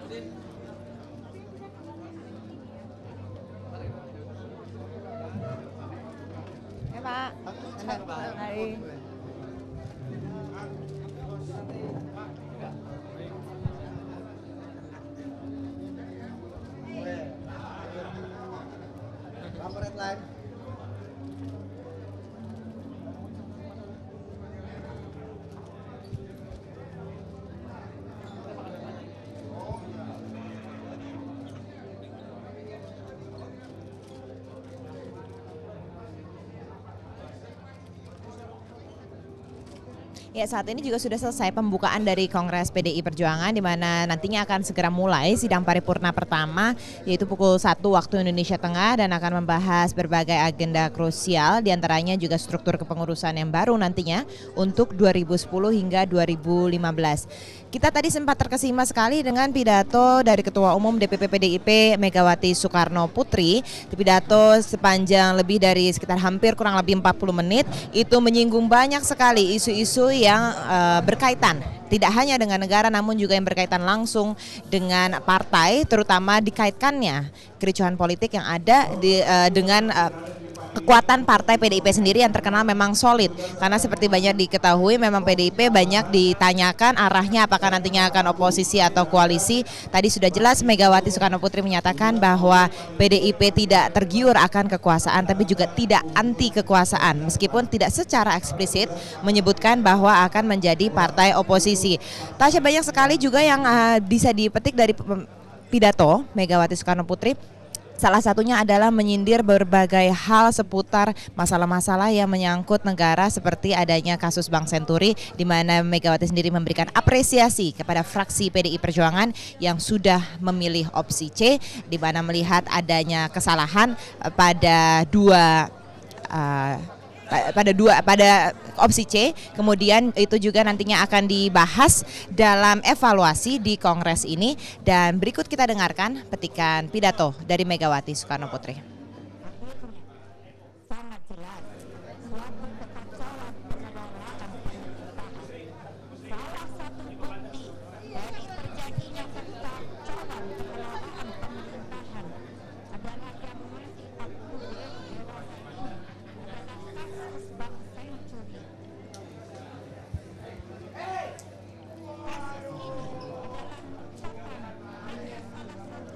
Ya Pak, Mari. Red line. Ya, saat ini juga sudah selesai pembukaan dari Kongres PDI Perjuangan di mana nantinya akan segera mulai sidang paripurna pertama yaitu pukul 1 waktu Indonesia Tengah dan akan membahas berbagai agenda krusial diantaranya juga struktur kepengurusan yang baru nantinya untuk 2010 hingga 2015. Kita tadi sempat terkesima sekali dengan pidato dari Ketua Umum DPP PDIP Megawati Soekarno Putri. Di pidato sepanjang lebih dari sekitar hampir kurang lebih 40 menit itu menyinggung banyak sekali isu-isu yang berkaitan tidak hanya dengan negara namun juga yang berkaitan langsung dengan partai, terutama dikaitkannya kericuhan politik yang ada dengan kekuatan partai PDIP sendiri yang terkenal memang solid karena seperti banyak diketahui memang PDIP banyak ditanyakan arahnya apakah nantinya akan oposisi atau koalisi. Tadi sudah jelas Megawati Soekarno Putri menyatakan bahwa PDIP tidak tergiur akan kekuasaan tapi juga tidak anti kekuasaan meskipun tidak secara eksplisit menyebutkan bahwa akan menjadi partai oposisi. Tasya, banyak sekali juga yang bisa dipetik dari pidato Megawati Soekarno Putri. Salah satunya adalah menyindir berbagai hal seputar masalah-masalah yang menyangkut negara seperti adanya kasus Bank Senturi di mana Megawati sendiri memberikan apresiasi kepada fraksi PDI Perjuangan yang sudah memilih opsi C di mana melihat adanya kesalahan pada opsi C, kemudian itu juga nantinya akan dibahas dalam evaluasi di Kongres ini dan berikut kita dengarkan petikan pidato dari Megawati Soekarno Putri. Sangat jelas suatu kekacauan pengelolaan pemerintahan. Salah satu bukti dari terjadinya kekacauan pengelolaan pemerintahan adalah yang masih aktual dewasa ini adalah kasus Bank Senturi. Kasus ini adalah merupakan hanya salah satu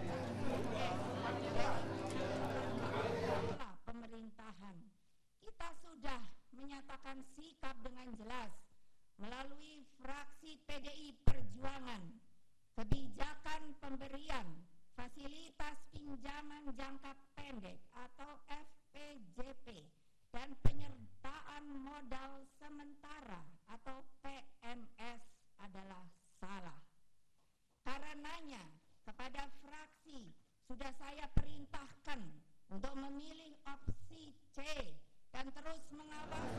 pemerintahan. Kita sudah menyatakan sikap dengan jelas melalui fraksi PDI Perjuangan. Kebijakan pemberian fasilitas pinjaman jangka pendek atau FPJP dan penyertaan modal sementara atau PMS adalah salah. Karenanya kepada fraksi sudah saya perintahkan untuk memilih opsi C dan terus mengawasi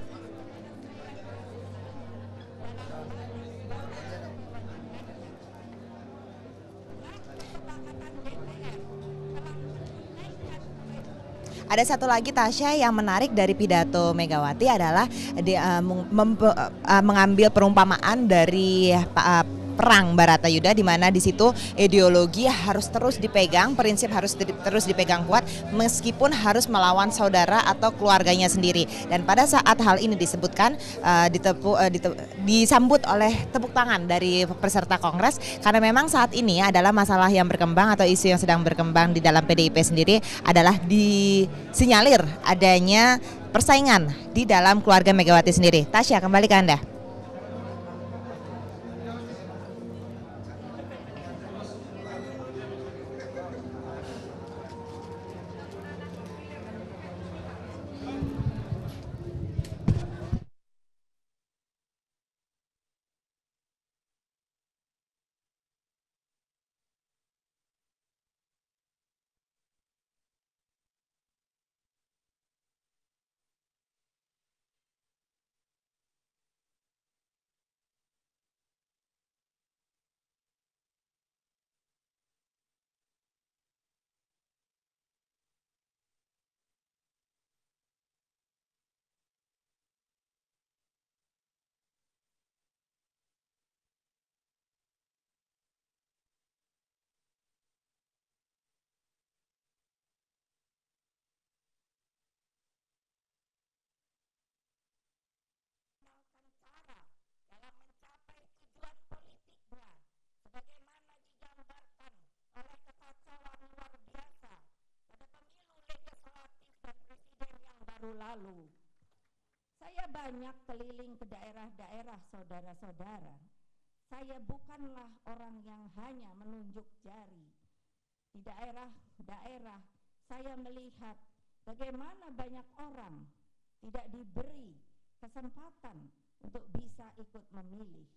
Ada satu lagi Tasya yang menarik dari pidato Megawati adalah mengambil perumpamaan dari perang Baratayuda di mana di situ ideologi harus terus dipegang, prinsip harus terus dipegang kuat meskipun harus melawan saudara atau keluarganya sendiri. Dan pada saat hal ini disebutkan disambut oleh tepuk tangan dari peserta Kongres karena memang saat ini adalah masalah yang berkembang atau isu yang sedang berkembang di dalam PDIP sendiri adalah disinyalir adanya persaingan di dalam keluarga Megawati sendiri. Tasya, kembali ke Anda. lalu. Saya banyak keliling ke daerah-daerah saudara-saudara. Saya bukanlah orang yang hanya menunjuk jari. Di daerah-daerah saya melihat bagaimana banyak orang tidak diberi kesempatan untuk bisa ikut memilih.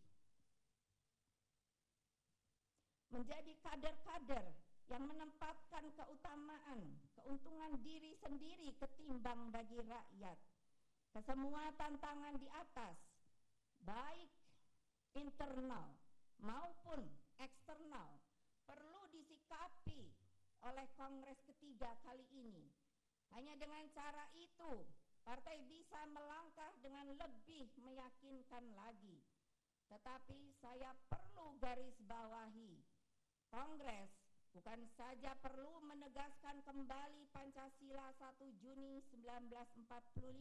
Menjadi kader-kader yang menempatkan keutamaan, keuntungan diri sendiri ketimbang bagi rakyat. Kesemua tantangan di atas, baik internal maupun eksternal, perlu disikapi oleh Kongres ketiga kali ini. Hanya dengan cara itu, partai bisa melangkah dengan lebih meyakinkan lagi. Tetapi saya perlu garis bawahi, Kongres bukan saja perlu menegaskan kembali Pancasila 1 Juni 1945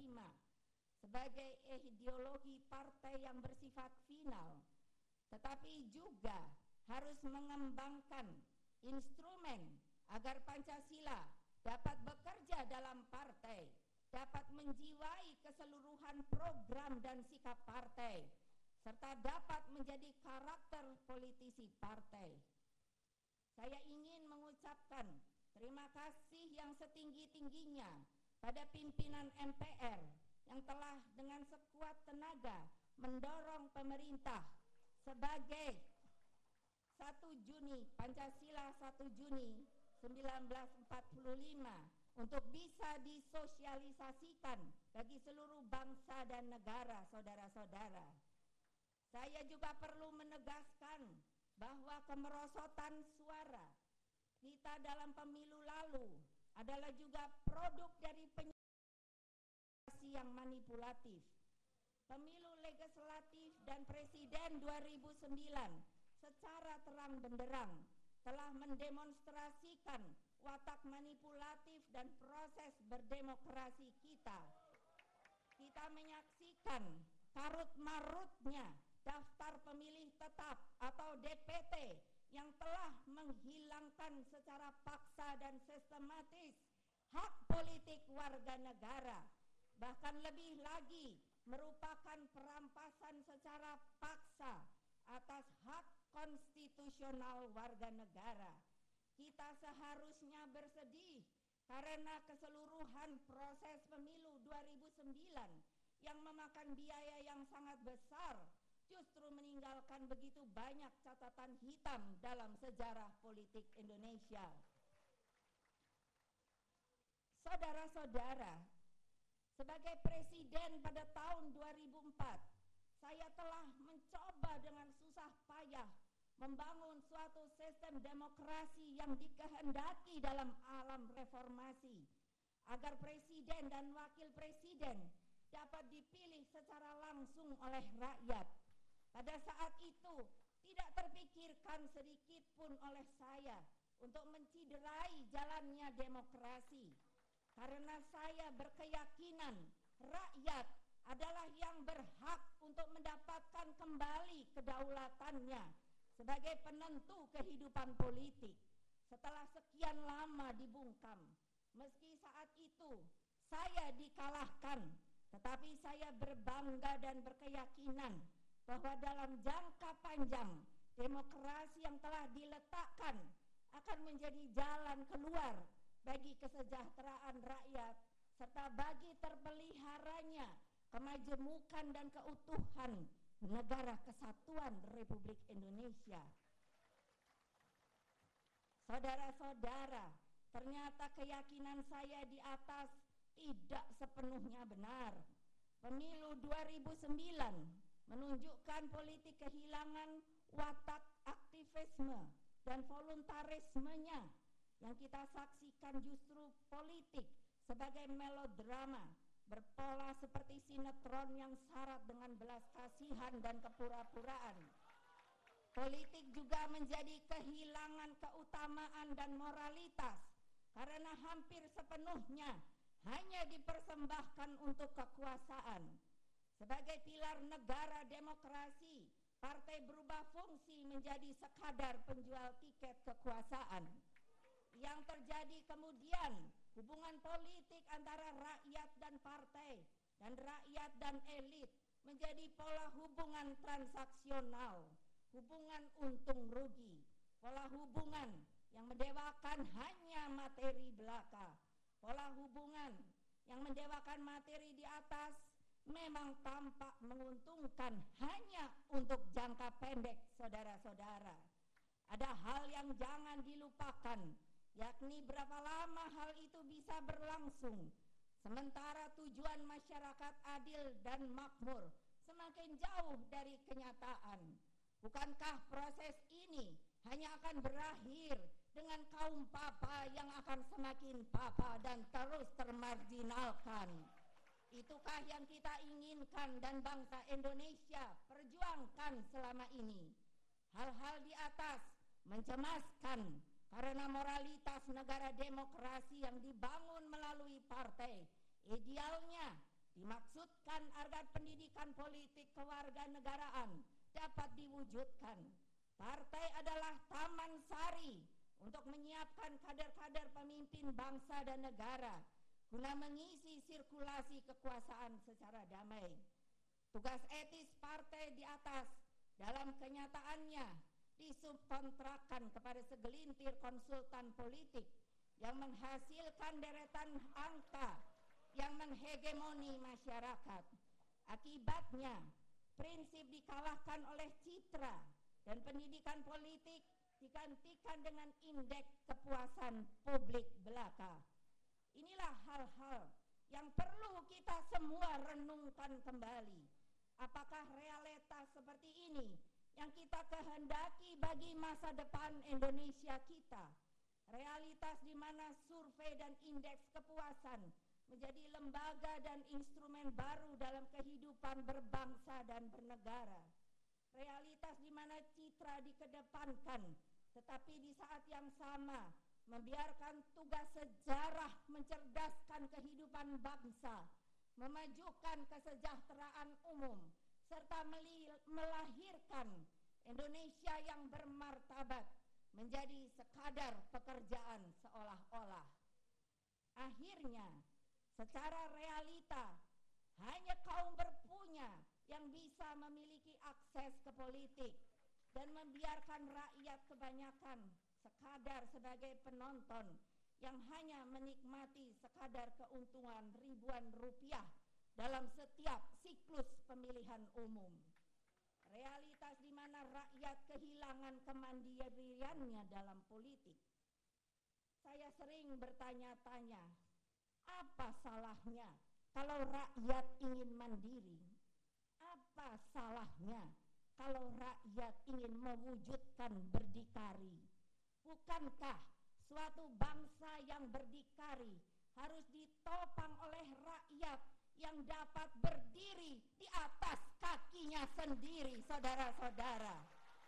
sebagai ideologi partai yang bersifat final, tetapi juga harus mengembangkan instrumen agar Pancasila dapat bekerja dalam partai, dapat menjiwai keseluruhan program dan sikap partai, serta dapat menjadi karakter politisi partai. Saya ingin mengucapkan terima kasih yang setinggi-tingginya pada pimpinan MPR yang telah dengan sekuat tenaga mendorong pemerintah sebagai 1 Juni, Pancasila 1 Juni 1945 untuk bisa disosialisasikan bagi seluruh bangsa dan negara, saudara-saudara. Saya juga perlu menegaskan bahwa kemerosotan suara kita dalam pemilu lalu adalah juga produk dari penyelenggaraan yang manipulatif. Pemilu legislatif dan presiden 2009 secara terang benderang telah mendemonstrasikan watak manipulatif dan proses berdemokrasi kita. Kita menyaksikan karut-marutnya daftar pemilih tetap atau DPT yang telah menghilangkan secara paksa dan sistematis hak politik warga negara, bahkan lebih lagi merupakan perampasan secara paksa atas hak konstitusional warga negara. Kita seharusnya bersedih karena keseluruhan proses pemilu 2009 yang memakan biaya yang sangat besar justru meninggalkan begitu banyak catatan hitam dalam sejarah politik Indonesia. Saudara-saudara, sebagai presiden pada tahun 2004, saya telah mencoba dengan susah payah membangun suatu sistem demokrasi yang dikehendaki dalam alam reformasi, agar presiden dan wakil presiden dapat dipilih secara langsung oleh rakyat. Pada saat itu tidak terpikirkan sedikit pun oleh saya untuk menciderai jalannya demokrasi, karena saya berkeyakinan rakyat adalah yang berhak untuk mendapatkan kembali kedaulatannya sebagai penentu kehidupan politik setelah sekian lama dibungkam. Meski saat itu saya dikalahkan, tetapi saya berbangga dan berkeyakinan bahwa dalam jangka panjang demokrasi yang telah diletakkan akan menjadi jalan keluar bagi kesejahteraan rakyat serta bagi terpeliharanya kemajemukan dan keutuhan Negara Kesatuan Republik Indonesia. Saudara-saudara, ternyata keyakinan saya di atas tidak sepenuhnya benar. Pemilu 2009 menunjukkan politik kehilangan watak aktivisme dan voluntarismenya. Yang kita saksikan justru politik sebagai melodrama, berpola seperti sinetron yang syarat dengan belas kasihan dan kepura-puraan. Politik juga menjadi kehilangan keutamaan dan moralitas karena hampir sepenuhnya hanya dipersembahkan untuk kekuasaan. Sebagai pilar negara demokrasi, partai berubah fungsi menjadi sekadar penjual tiket kekuasaan. Yang terjadi kemudian hubungan politik antara rakyat dan partai dan rakyat dan elit menjadi pola hubungan transaksional, hubungan untung rugi, pola hubungan yang mendewakan hanya materi belaka, pola hubungan yang mendewakan materi di atas memang tampak menguntungkan hanya untuk jangka pendek, saudara-saudara. Ada hal yang jangan dilupakan, yakni berapa lama hal itu bisa berlangsung, sementara tujuan masyarakat adil dan makmur semakin jauh dari kenyataan. Bukankah proses ini hanya akan berakhir dengan kaum papa yang akan semakin papa dan terus termarginalkan? Itukah yang kita inginkan dan bangsa Indonesia perjuangkan selama ini? Hal-hal di atas mencemaskan karena moralitas negara demokrasi yang dibangun melalui partai idealnya dimaksudkan agar pendidikan politik kewarganegaraan dapat diwujudkan. Partai adalah taman sari untuk menyiapkan kader-kader pemimpin bangsa dan negara guna mengisi sirkulasi kekuasaan secara damai. Tugas etis partai di atas dalam kenyataannya disubkontrakkan kepada segelintir konsultan politik yang menghasilkan deretan angka yang menghegemoni masyarakat. Akibatnya, prinsip dikalahkan oleh citra dan pendidikan politik digantikan dengan indeks kepuasan publik belaka. Inilah hal-hal yang perlu kita semua renungkan kembali. Apakah realitas seperti ini yang kita kehendaki bagi masa depan Indonesia kita? Realitas di mana survei dan indeks kepuasan menjadi lembaga dan instrumen baru dalam kehidupan berbangsa dan bernegara. Realitas di mana citra dikedepankan, tetapi di saat yang sama membiarkan tugas sejarah mencerdaskan kehidupan bangsa, memajukan kesejahteraan umum, serta melahirkan Indonesia yang bermartabat menjadi sekadar pekerjaan seolah-olah. Akhirnya, secara realita, hanya kaum berpunya yang bisa memiliki akses ke politik dan membiarkan rakyat kebanyakan sekadar sebagai penonton yang hanya menikmati sekadar keuntungan ribuan rupiah dalam setiap siklus pemilihan umum. Realitas di mana rakyat kehilangan kemandiriannya dalam politik. Saya sering bertanya-tanya, apa salahnya kalau rakyat ingin mandiri? Apa salahnya kalau rakyat ingin mewujudkan berdikari? Bukankah suatu bangsa yang berdikari harus ditopang oleh rakyat yang dapat berdiri di atas kakinya sendiri, saudara-saudara?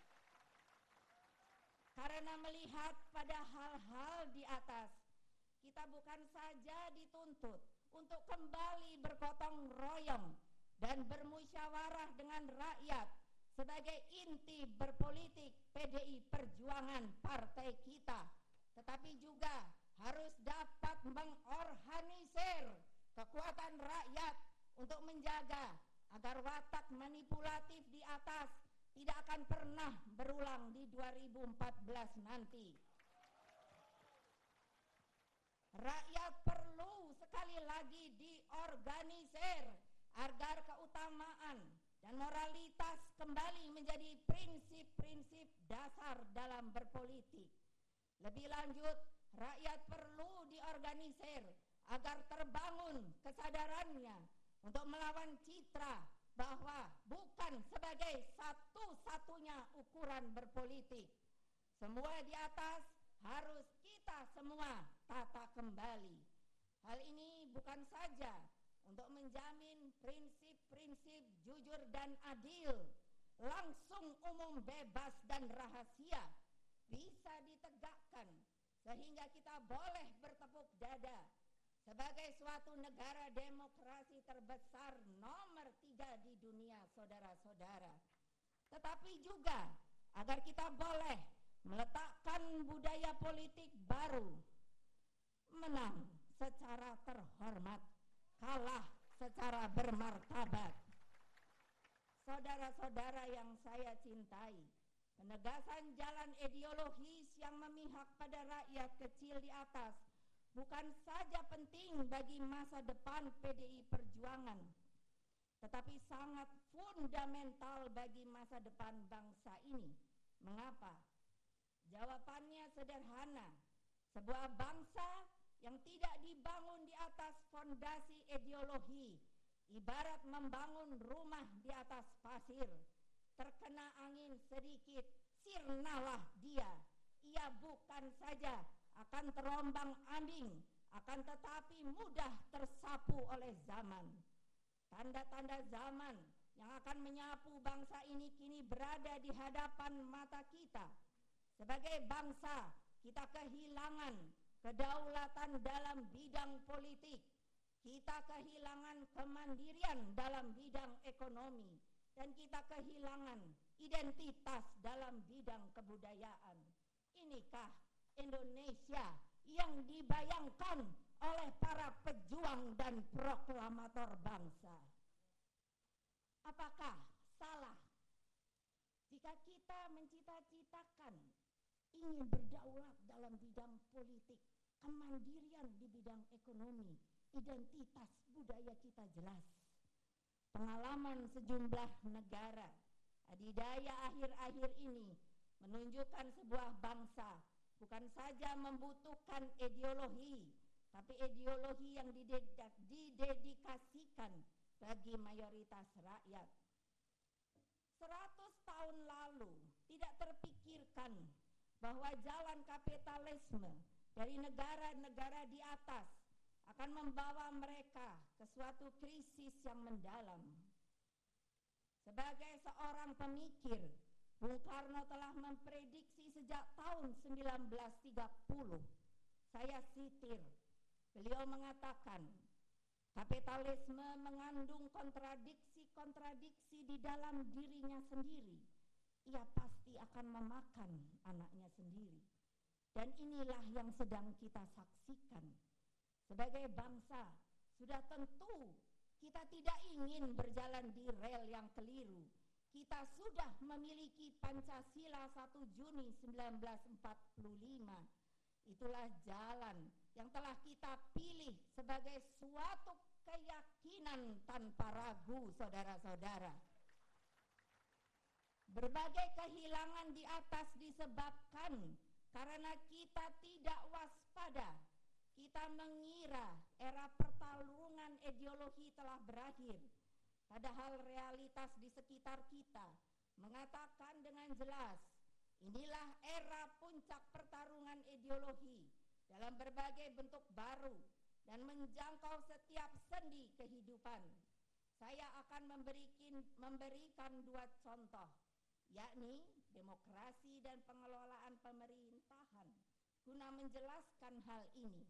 Karena melihat pada hal-hal di atas, kita bukan saja dituntut untuk kembali bergotong royong dan bermusyawarah dengan rakyat sebagai inti berpolitik PDI Perjuangan partai kita, tetapi juga harus dapat mengorganisir kekuatan rakyat untuk menjaga agar watak manipulatif di atas tidak akan pernah berulang di 2014 nanti. Rakyat perlu sekali lagi diorganisir agar keutamaan dan moralitas kembali menjadi prinsip-prinsip dasar dalam berpolitik. Lebih lanjut, rakyat perlu diorganisir agar terbangun kesadarannya untuk melawan citra bahwa bukan sebagai satu-satunya ukuran berpolitik. Semua di atas harus kita semua tata kembali. Hal ini bukan saja untuk menjamin prinsip-prinsip jujur dan adil, langsung, umum, bebas, dan rahasia bisa ditegakkan sehingga kita boleh bertepuk dada sebagai suatu negara demokrasi terbesar nomor 3 di dunia, saudara-saudara. Tetapi juga agar kita boleh meletakkan budaya politik baru, menang secara terhormat, kalah secara bermartabat. Saudara-saudara yang saya cintai, penegasan jalan ideologis yang memihak pada rakyat kecil di atas bukan saja penting bagi masa depan PDI Perjuangan, tetapi sangat fundamental bagi masa depan bangsa ini. Mengapa? Jawabannya sederhana. Sebuah bangsa yang tidak dibangun di atas fondasi ideologi ibarat membangun rumah di atas pasir. Terkena angin sedikit, sirnalah dia. Ia bukan saja akan terombang-ambing, akan tetapi mudah tersapu oleh zaman. Tanda-tanda zaman yang akan menyapu bangsa ini kini berada di hadapan mata kita. Sebagai bangsa, kita kehilangan kedaulatan dalam bidang politik. Kita kehilangan kemandirian dalam bidang ekonomi. Dan kita kehilangan identitas dalam bidang kebudayaan. Inikah Indonesia yang dibayangkan oleh para pejuang dan proklamator bangsa? Apakah salah jika kita mencita-citakan ingin berdaulat dalam bidang politik, kemandirian di bidang ekonomi, identitas budaya kita jelas? Pengalaman sejumlah negara adidaya akhir-akhir ini menunjukkan sebuah bangsa bukan saja membutuhkan ideologi, tapi ideologi yang didedikasikan bagi mayoritas rakyat. 100 tahun lalu tidak terpikirkan bahwa jalan kapitalisme dari negara-negara di atas akan membawa mereka ke suatu krisis yang mendalam. Sebagai seorang pemikir, Bung Karno telah memprediksi sejak tahun 1930. Saya sitir, beliau mengatakan, kapitalisme mengandung kontradiksi-kontradiksi di dalam dirinya sendiri. Ia pasti akan memakan anaknya sendiri. Dan inilah yang sedang kita saksikan. Sebagai bangsa, sudah tentu kita tidak ingin berjalan di rel yang keliru. Kita sudah memiliki Pancasila 1 Juni 1945. Itulah jalan yang telah kita pilih sebagai suatu keyakinan tanpa ragu, saudara-saudara. Berbagai kehilangan di atas disebabkan karena kita tidak waspada. Kita mengira era pertarungan ideologi telah berakhir. Padahal realitas di sekitar kita mengatakan dengan jelas, inilah era puncak pertarungan ideologi dalam berbagai bentuk baru dan menjangkau setiap sendi kehidupan. Saya akan memberikan 2 contoh, yakni demokrasi dan pengelolaan pemerintahan, guna menjelaskan hal ini.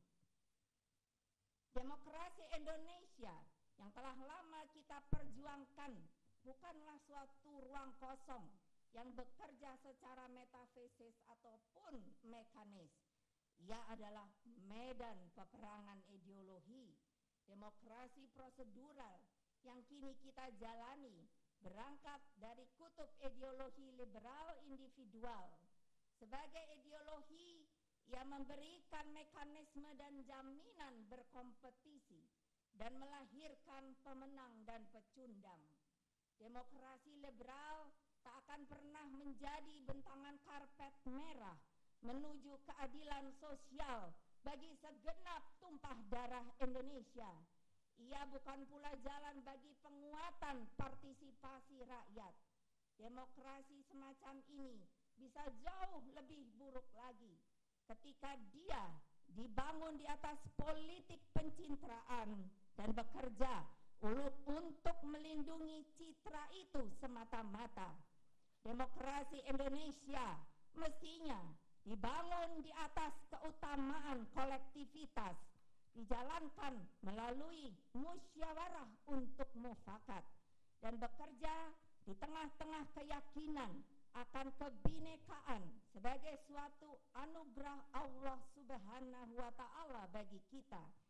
Demokrasi Indonesia yang telah lama kita perjuangkan bukanlah suatu ruang kosong yang bekerja secara metafisis ataupun mekanis. Ia adalah medan peperangan ideologi. Demokrasi prosedural yang kini kita jalani berangkat dari kutub ideologi liberal individual. Sebagai ideologi, ia memberikan mekanisme dan jaminan berkompetisi dan melahirkan pemenang dan pecundang. Demokrasi liberal tak akan pernah menjadi bentangan karpet merah menuju keadilan sosial bagi segenap tumpah darah Indonesia. Ia bukan pula jalan bagi penguatan partisipasi rakyat. Demokrasi semacam ini bisa jauh lebih buruk lagi ketika dia dibangun di atas politik pencitraan dan bekerja untuk melindungi citra itu semata-mata. Demokrasi Indonesia mestinya dibangun di atas keutamaan kolektivitas, dijalankan melalui musyawarah untuk mufakat, dan bekerja di tengah-tengah keyakinan akan kebinekaan sebagai suatu anugerah Allah Subhanahu wa Ta'ala bagi kita.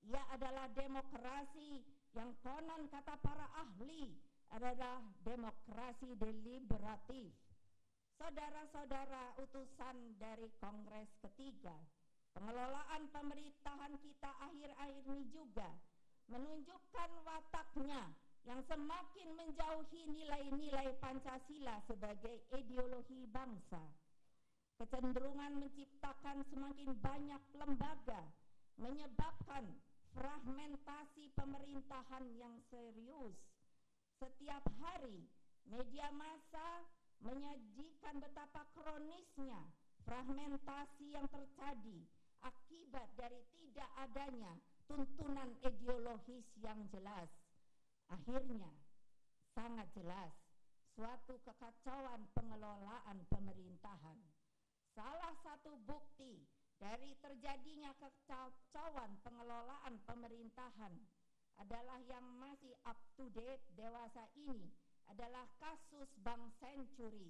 Ia adalah demokrasi yang konon kata para ahli adalah demokrasi deliberatif. Saudara-saudara utusan dari Kongres ketiga, pengelolaan pemerintahan kita akhir-akhir ini juga menunjukkan wataknya yang semakin menjauhi nilai-nilai Pancasila sebagai ideologi bangsa. Kecenderungan menciptakan semakin banyak lembaga menyebabkan fragmentasi pemerintahan yang serius. Setiap hari media massa menyajikan betapa kronisnya fragmentasi yang terjadi akibat dari tidak adanya tuntunan ideologis yang jelas. Akhirnya sangat jelas suatu kekacauan pengelolaan pemerintahan. Salah satu bukti dari terjadinya kekacauan pengelolaan pemerintahan adalah yang masih up to date dewasa ini adalah kasus Bank Senturi.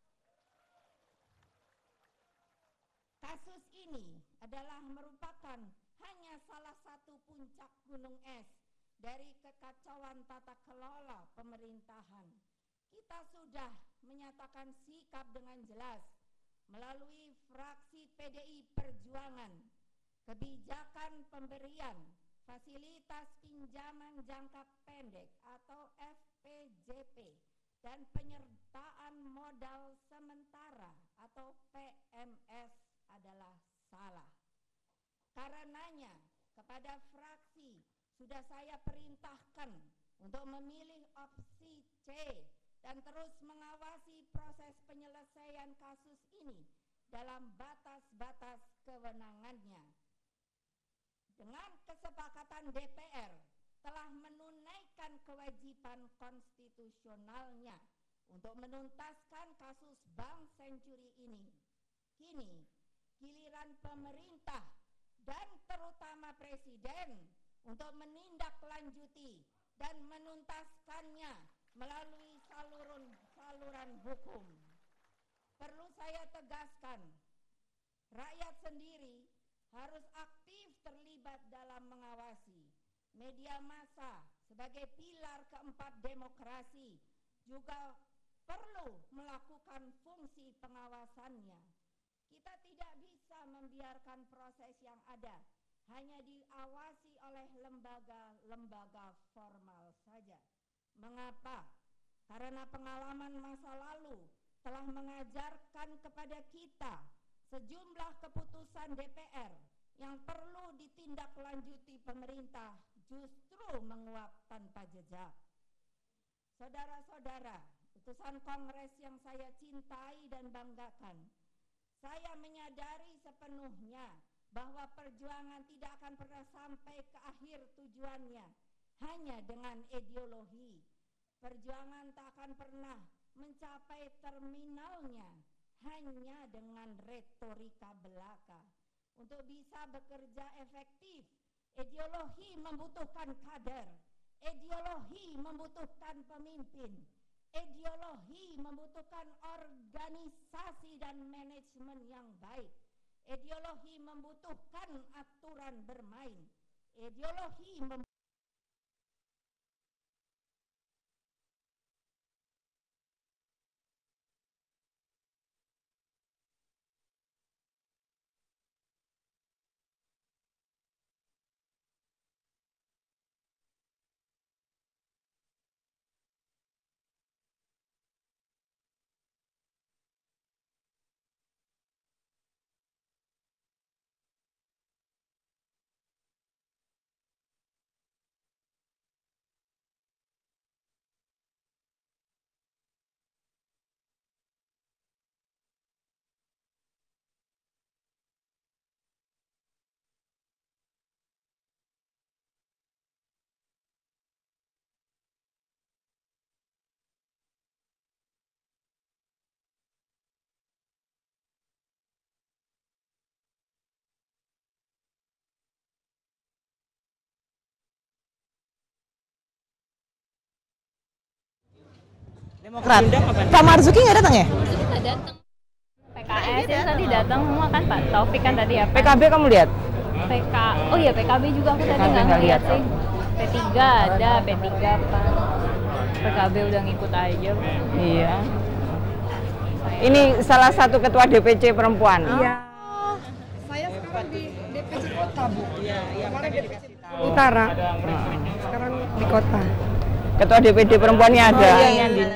Kasus ini adalah merupakan hanya salah satu puncak gunung es dari kekacauan tata kelola pemerintahan. Kita sudah menyatakan sikap dengan jelas melalui fraksi PDI Perjuangan, kebijakan pemberian fasilitas pinjaman jangka pendek atau FPJP dan penyertaan modal sementara atau PMS adalah salah. Karenanya kepada fraksi sudah saya perintahkan untuk memilih opsi C dan terus mengawasi proses penyelesaian kasus ini dalam batas-batas kewenangannya. Dengan kesepakatan DPR telah menunaikan kewajiban konstitusionalnya untuk menuntaskan kasus Bank Senturi ini. Kini giliran pemerintah dan terutama Presiden untuk menindaklanjuti dan menuntaskannya melalui saluran hukum. Perlu saya tegaskan, rakyat sendiri harus aktif terlibat dalam mengawasi. Media massa sebagai pilar keempat demokrasi juga perlu melakukan fungsi pengawasannya. Kita tidak bisa membiarkan proses yang ada hanya diawasi oleh lembaga-lembaga formal saja. Mengapa? Karena pengalaman masa lalu telah mengajarkan kepada kita sejumlah keputusan DPR yang perlu ditindaklanjuti pemerintah justru menguap tanpa jejak. Saudara-saudara, utusan Kongres yang saya cintai dan banggakan, saya menyadari sepenuhnya bahwa perjuangan tidak akan pernah sampai ke akhir tujuannya hanya dengan ideologi. Perjuangan tak akan pernah mencapai terminalnya hanya dengan retorika belaka. Untuk bisa bekerja efektif, ideologi membutuhkan kader, ideologi membutuhkan pemimpin, ideologi membutuhkan organisasi dan manajemen yang baik, ideologi membutuhkan aturan bermain, ideologi Demokrat. Pak Marzuki nggak datang ya? Datang. PKS itu tadi datang semua kan Pak Taufik kan tadi ya. PKB kamu lihat? PK, oh iya PKB juga aku tadi nggak ngeliat sih. P3 ada, P3 kan. PKB udah ngikut aja. Iya. Ini salah satu ketua DPC perempuan. Iya. Saya sekarang di DPC Kota, Bu. Iya, kemarin DPC Utara. Sekarang di kota. Ketua DPD perempuannya ada. Oh, iya, iya.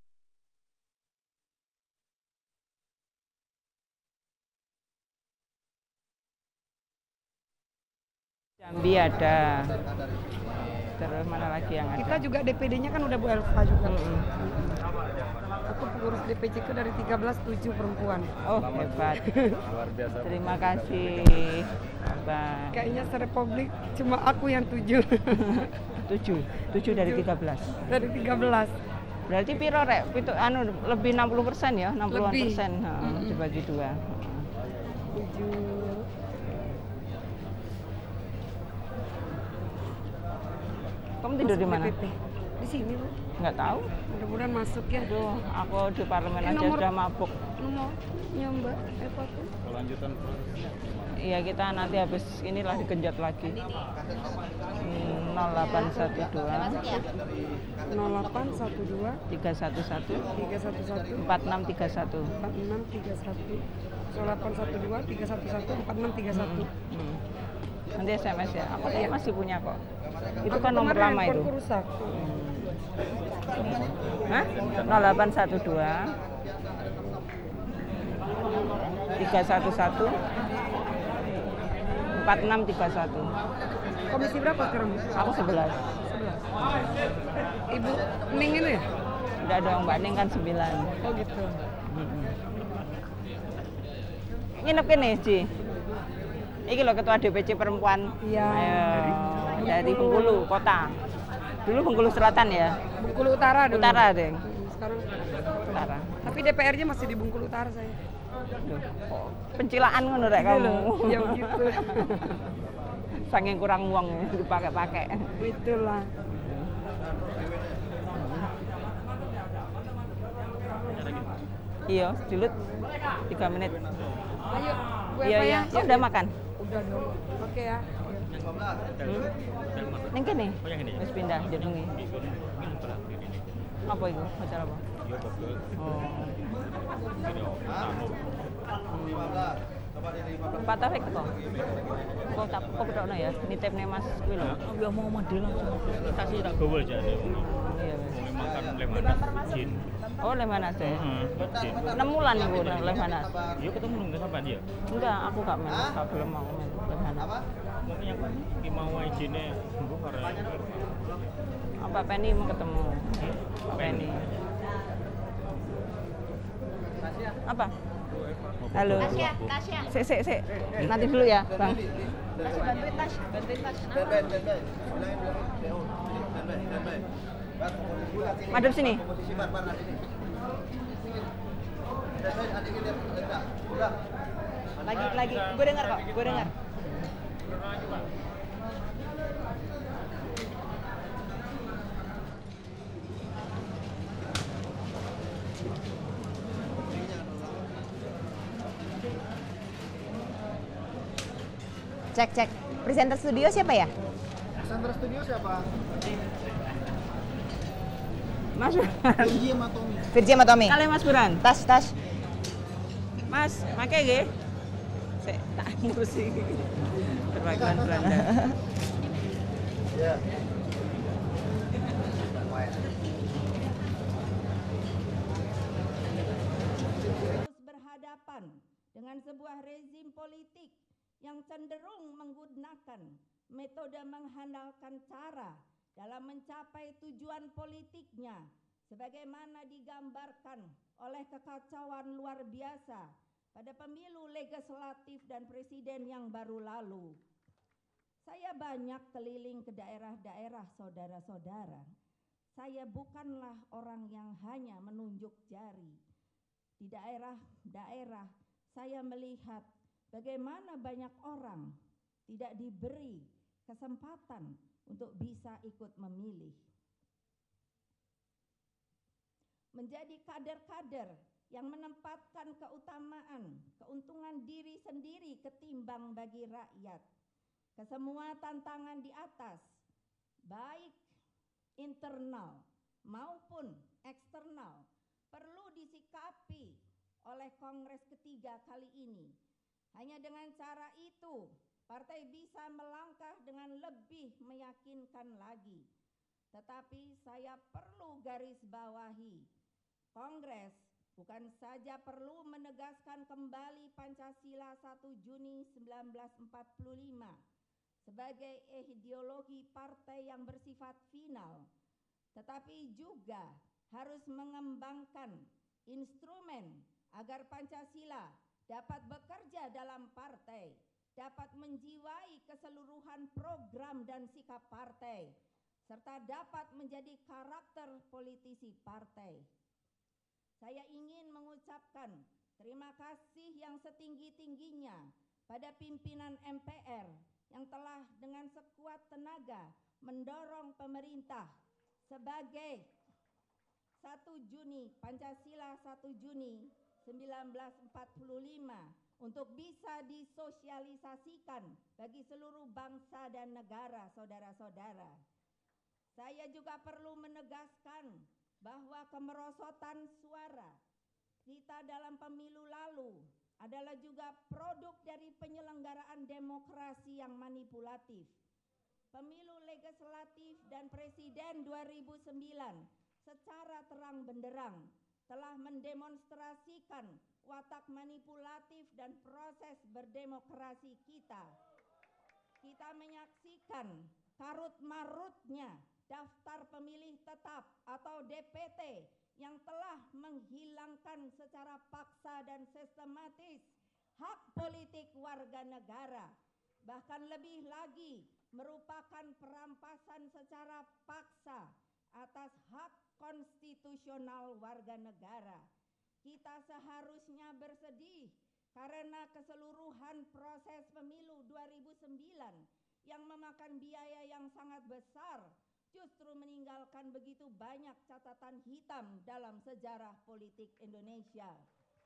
Jambi ada. Terus mana lagi yang ada? Kita juga DPD-nya kan udah Bu Elva juga. Aku pengurus DPC itu dari 13 7 perempuan. Oh, hebat. Luar biasa. Terima kasih. Bang. Kayaknya serepublik cuma aku yang 7. 7 dari 13. Dari 13. Berarti piro rek? Itu anu lebih 60% ya, 60%. Lebih. Dibagi 2. 7. Kamu tidur di mana? DPP. Di sini, Bu. Nggak tahu. Mudah-mudahan masuk ya. Aduh, aku di parlemen aja nomor- sudah mabuk. Nomornya Mbak Eva tuh. Kelanjutan prosesnya. Iya, kita nanti habis inilah digenjot lagi. 0812 0812 311 311 4631. 4631 0812 311 4631. Nanti SMS ya. Aku Iya. masih punya kok. Itu Aku kan nomor kemarin lama itu. handphoneku rusak. Hah? 0812 311 4631. Komisi berapa sekarang, Bu? Aku 11. 11. Ibu Ning itu ya? Udah dong, Mbak Ning kan 9. Oh gitu. Nginep kene, Ji. Iki loh ketua DPC perempuan. Iya. Ayo, dari Bengkulu kota. Dulu Bengkulu Selatan ya. Bengkulu Utara dulu. Utara, Deng. Sekarang Utara. tapi DPR-nya masih di Bengkulu Utara saya. Duh, kok pencilaan ngono rek Iya kamu. loh, ya begitu. Saking kurang uang ya, dipakai-pakai. Itulah. Iya, dilut 3 menit. Ayo, Bu Iya, Eva iya. ya. Oh, udah makan? Udah dong. Oke ya. Ning kene. Wis pindah jenenge. Apa itu? Acara apa? Oh. Pak Taufik kok. Kok ketokno ya? Nitipne Mas kuwi lho. Ya mau model langsung. Kita sih tak gowol jane. Iya. Mau makan Lemanas Jin. Oh, Lemanas ya. Jin. 6 bulan niku Lemanas. Yuk ketemu nggak sampean dia. Enggak, aku gak main, gak belum mau main Lemanas. Mungkin ki mau ijine mbuh karo. Apa Penny mau ketemu? Pak Penny. Apa? Halo. Tasya, Tasya. Sik. Nanti dulu ya, Bang. Tasya bantuin Tas, bantuin Tas. Madep sini. Lagi. Gue dengar kok, gue dengar. Cek. Presenter studio siapa ya? Presenter studio siapa? Mas. Virgi sama Tommy. Kalian Mas Buran. Tas. Mas, make nggih. Sik tak ngurusi. Perwakilan Belanda. Ya. Harus berhadapan dengan sebuah rezim politik yang cenderung menggunakan metode mengandalkan cara dalam mencapai tujuan politiknya sebagaimana digambarkan oleh kekacauan luar biasa pada pemilu legislatif dan presiden yang baru lalu. Saya banyak keliling ke daerah-daerah saudara-saudara. Saya bukanlah orang yang hanya menunjuk jari. Di daerah-daerah saya melihat bagaimana banyak orang tidak diberi kesempatan untuk bisa ikut memilih. Menjadi kader-kader yang menempatkan keutamaan, keuntungan diri sendiri ketimbang bagi rakyat. Kesemua tantangan di atas, baik internal maupun eksternal, perlu disikapi oleh Kongres ketiga kali ini. Hanya dengan cara itu, partai bisa melangkah dengan lebih meyakinkan lagi. Tetapi saya perlu garis bawahi, Kongres bukan saja perlu menegaskan kembali Pancasila 1 Juni 1945 sebagai ideologi partai yang bersifat final, tetapi juga harus mengembangkan instrumen agar Pancasila dapat bekerja dalam partai, dapat menjiwai keseluruhan program dan sikap partai, serta dapat menjadi karakter politisi partai. Saya ingin mengucapkan terima kasih yang setinggi-tingginya pada pimpinan MPR yang telah dengan sekuat tenaga mendorong pemerintah sebagai 1 Juni, Pancasila 1 Juni 1945 untuk bisa disosialisasikan bagi seluruh bangsa dan negara, saudara-saudara. Saya juga perlu menegaskan bahwa kemerosotan suara kita dalam pemilu lalu adalah juga produk dari penyelenggaraan demokrasi yang manipulatif. Pemilu legislatif dan presiden 2009 secara terang benderang telah mendemonstrasikan watak manipulatif dan proses berdemokrasi kita. Kita menyaksikan karut-marutnya daftar pemilih tetap atau DPT yang telah menghilangkan secara paksa dan sistematis hak politik warga negara. Bahkan lebih lagi merupakan perampasan secara paksa atas hak konstitusional warga negara. Kita seharusnya bersedih karena keseluruhan proses pemilu 2009 yang memakan biaya yang sangat besar justru meninggalkan begitu banyak catatan hitam dalam sejarah politik Indonesia.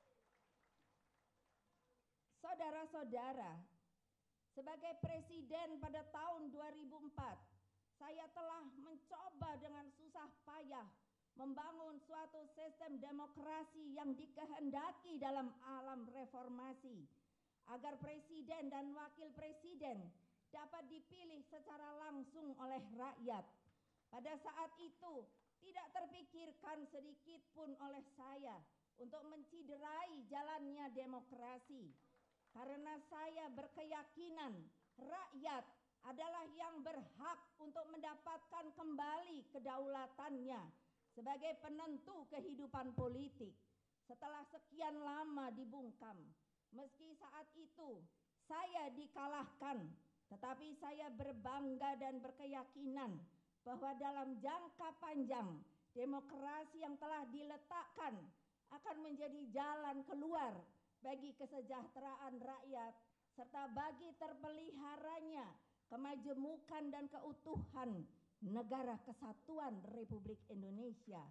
Saudara-saudara, sebagai presiden pada tahun 2004, saya telah mencoba dengan susah payah membangun suatu sistem demokrasi yang dikehendaki dalam alam reformasi, agar presiden dan wakil presiden dapat dipilih secara langsung oleh rakyat. Pada saat itu tidak terpikirkan sedikit pun oleh saya untuk menciderai jalannya demokrasi, karena saya berkeyakinan rakyat adalah yang berhak untuk mendapatkan kembali kedaulatannya sebagai penentu kehidupan politik setelah sekian lama dibungkam. Meski saat itu saya dikalahkan, tetapi saya berbangga dan berkeyakinan bahwa dalam jangka panjang demokrasi yang telah diletakkan akan menjadi jalan keluar bagi kesejahteraan rakyat serta bagi terpeliharanya kemajemukan dan keutuhan Negara Kesatuan Republik Indonesia.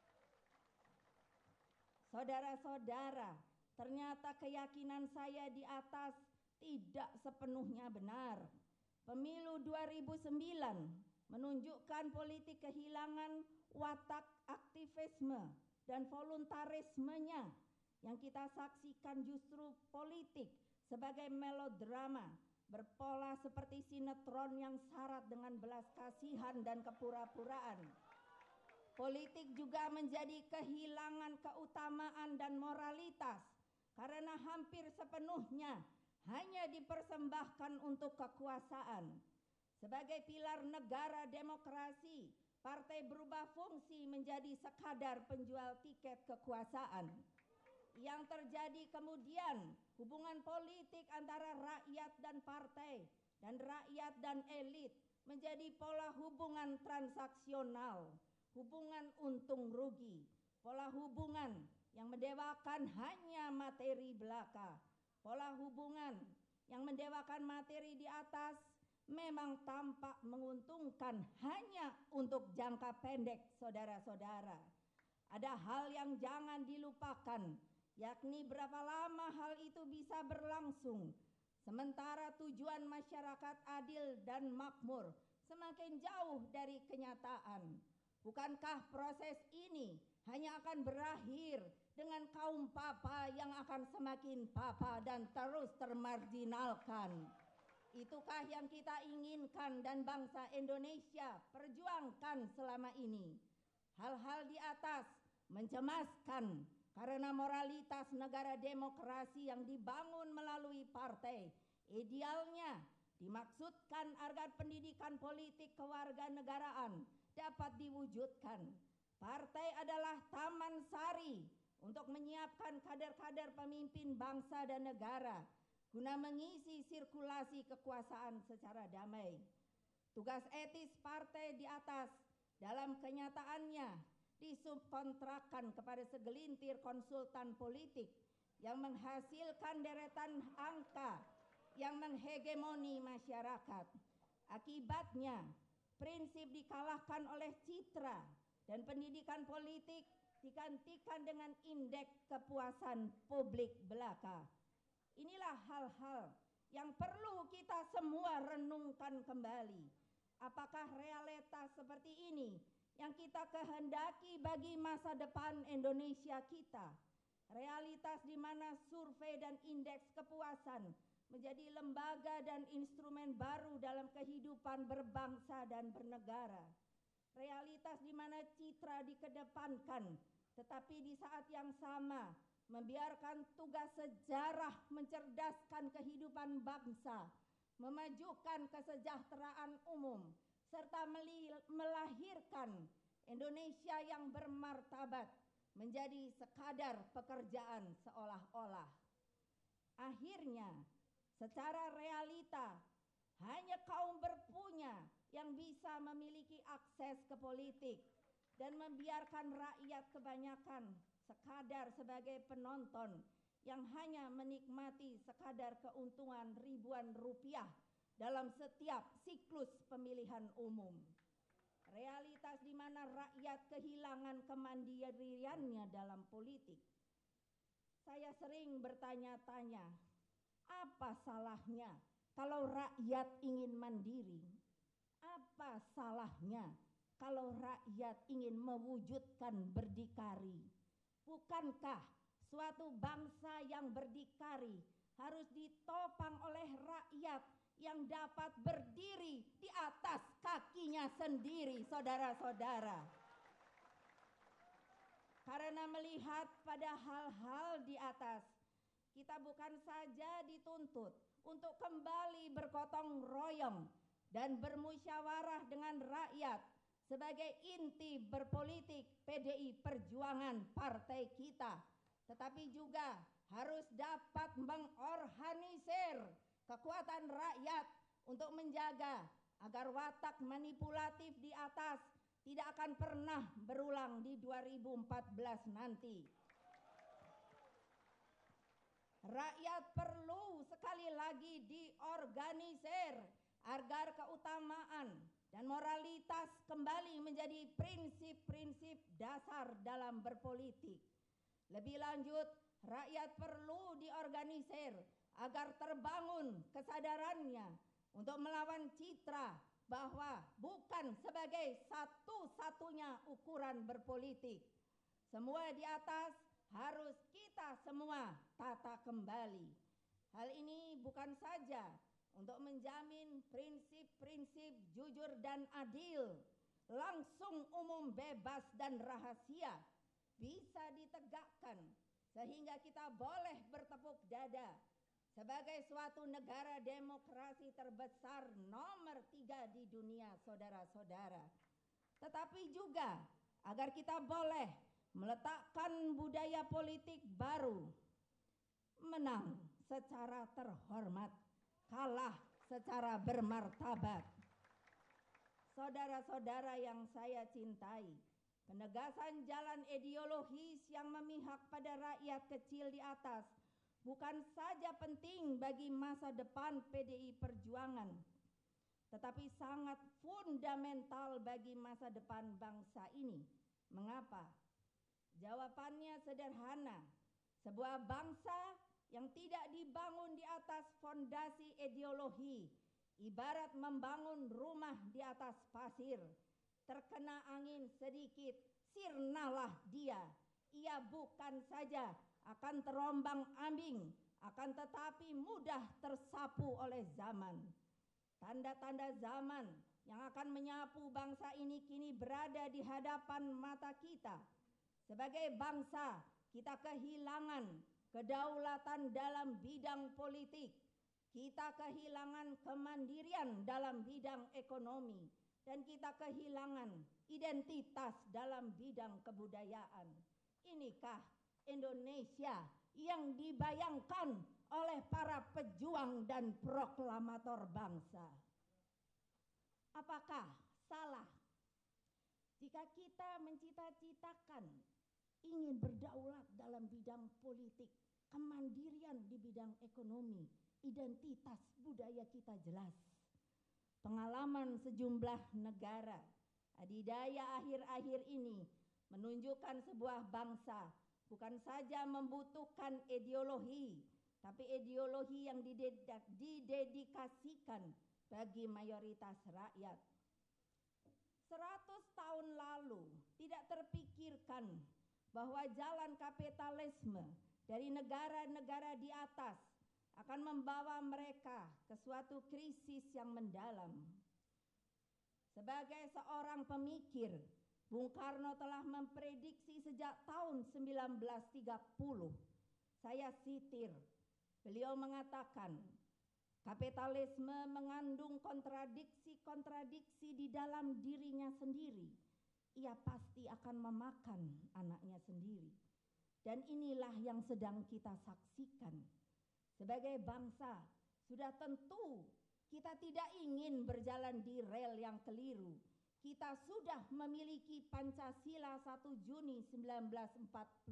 Saudara-saudara, ternyata keyakinan saya di atas tidak sepenuhnya benar. Pemilu 2009 menunjukkan politik kehilangan watak aktivisme dan voluntarismenya. Yang kita saksikan justru politik sebagai melodrama, berpola seperti sinetron yang syarat dengan belas kasihan dan kepura-puraan. Politik juga menjadi kehilangan keutamaan dan moralitas karena hampir sepenuhnya hanya dipersembahkan untuk kekuasaan. Sebagai pilar negara demokrasi, partai berubah fungsi menjadi sekadar penjual tiket kekuasaan. Yang terjadi kemudian hubungan politik antara rakyat dan partai dan rakyat dan elit menjadi pola hubungan transaksional, hubungan untung rugi, pola hubungan yang mendewakan hanya materi belaka, pola hubungan yang mendewakan materi di atas memang tampak menguntungkan hanya untuk jangka pendek, saudara-saudara. Ada hal yang jangan dilupakan, yakni berapa lama hal itu bisa berlangsung. sementara tujuan masyarakat adil dan makmur semakin jauh dari kenyataan. Bukankah proses ini hanya akan berakhir dengan kaum papa yang akan semakin papa dan terus termarginalkan? Itukah yang kita inginkan dan bangsa Indonesia perjuangkan selama ini? Hal-hal di atas mencemaskan karena moralitas negara demokrasi yang dibangun melalui partai idealnya dimaksudkan agar pendidikan politik kewarganegaraan dapat diwujudkan. Partai adalah taman sari untuk menyiapkan kader-kader pemimpin bangsa dan negara guna mengisi sirkulasi kekuasaan secara damai. Tugas etis partai di atas dalam kenyataannya disubkontrakkan kepada segelintir konsultan politik yang menghasilkan deretan angka yang menghegemoni masyarakat. Akibatnya, prinsip dikalahkan oleh citra dan pendidikan politik digantikan dengan indeks kepuasan publik belaka. Inilah hal-hal yang perlu kita semua renungkan kembali. Apakah realitas seperti ini yang kita kehendaki bagi masa depan Indonesia kita? Realitas di mana survei dan indeks kepuasan menjadi lembaga dan instrumen baru dalam kehidupan berbangsa dan bernegara. Realitas di mana citra dikedepankan, tetapi di saat yang sama membiarkan tugas sejarah mencerdaskan kehidupan bangsa, memajukan kesejahteraan umum, serta melahirkan Indonesia yang bermartabat menjadi sekadar pekerjaan seolah-olah. Akhirnya, secara realita, hanya kaum berpunya yang bisa memiliki akses ke politik dan membiarkan rakyat kebanyakan sekadar sebagai penonton yang hanya menikmati sekadar keuntungan ribuan rupiah dalam setiap siklus pemilihan umum. Realitas di mana rakyat kehilangan kemandiriannya dalam politik. Saya sering bertanya-tanya, apa salahnya kalau rakyat ingin mandiri? Apa salahnya kalau rakyat ingin mewujudkan berdikari? Bukankah suatu bangsa yang berdikari harus ditopang oleh rakyat yang dapat berdiri di atas kakinya sendiri, saudara-saudara? Karena melihat pada hal-hal di atas, kita bukan saja dituntut untuk kembali bergotong royong dan bermusyawarah dengan rakyat sebagai inti berpolitik PDI Perjuangan partai kita, tetapi juga harus dapat mengorganisir kekuatan rakyat untuk menjaga agar watak manipulatif di atas tidak akan pernah berulang di 2014 nanti. Rakyat perlu sekali lagi diorganisir agar keutamaan dan moralitas kembali menjadi prinsip-prinsip dasar dalam berpolitik. Lebih lanjut, rakyat perlu diorganisir agar terbangun kesadarannya untuk melawan citra bahwa bukan sebagai satu-satunya ukuran berpolitik. Semua di atas harus kita semua tata kembali. Hal ini bukan saja untuk menjamin prinsip-prinsip jujur dan adil, langsung, umum, bebas, dan rahasia bisa ditegakkan sehingga kita boleh bertepuk dada sebagai suatu negara demokrasi terbesar nomor 3 di dunia, saudara-saudara. Tetapi juga agar kita boleh meletakkan budaya politik baru, menang secara terhormat, kalah secara bermartabat. Saudara-saudara yang saya cintai, penegasan jalan ideologis yang memihak pada rakyat kecil di atas bukan saja penting bagi masa depan PDI Perjuangan, tetapi sangat fundamental bagi masa depan bangsa ini. Mengapa? Jawabannya sederhana. Sebuah bangsa yang tidak dibangun di atas atas fondasi ideologi, ibarat membangun rumah di atas pasir. Terkena angin sedikit, sirnalah dia. Ia bukan saja akan terombang-ambing, akan tetapi mudah tersapu oleh zaman. Tanda-tanda zaman yang akan menyapu bangsa ini kini berada di hadapan mata kita. Sebagai bangsa, kita kehilangan kedaulatan dalam bidang politik. Kita kehilangan kemandirian dalam bidang ekonomi. Dan kita kehilangan identitas dalam bidang kebudayaan. Inikah Indonesia yang dibayangkan oleh para pejuang dan proklamator bangsa? Apakah salah jika kita mencita-citakan ingin berdaulat dalam bidang politik, kemandirian di bidang ekonomi, identitas budaya kita jelas? Pengalaman sejumlah negara adidaya akhir-akhir ini menunjukkan sebuah bangsa bukan saja membutuhkan ideologi, tapi ideologi yang didedikasikan bagi mayoritas rakyat. 100 tahun lalu tidak terpikirkan bahwa jalan kapitalisme dari negara-negara di atas akan membawa mereka ke suatu krisis yang mendalam. Sebagai seorang pemikir, Bung Karno telah memprediksi sejak tahun 1930. Saya sitir, beliau mengatakan, kapitalisme mengandung kontradiksi-kontradiksi di dalam dirinya sendiri. Ia pasti akan memakan anaknya sendiri. Dan inilah yang sedang kita saksikan. Sebagai bangsa, sudah tentu kita tidak ingin berjalan di rel yang keliru. Kita sudah memiliki Pancasila 1 Juni 1945.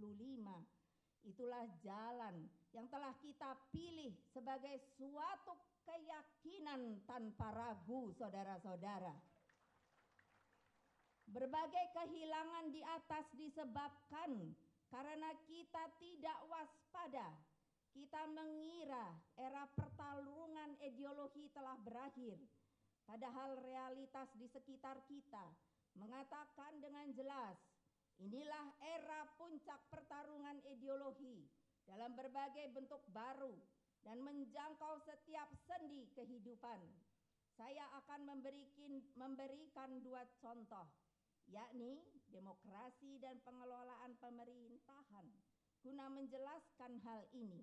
Itulah jalan yang telah kita pilih sebagai suatu keyakinan tanpa ragu, saudara-saudara. Berbagai kehilangan di atas disebabkan karena kita tidak waspada. Kita mengira era pertarungan ideologi telah berakhir. Padahal realitas di sekitar kita mengatakan dengan jelas, inilah era puncak pertarungan ideologi dalam berbagai bentuk baru dan menjangkau setiap sendi kehidupan. Saya akan memberikan 2 contoh, yakni demokrasi dan pengelolaan pemerintahan, guna menjelaskan hal ini.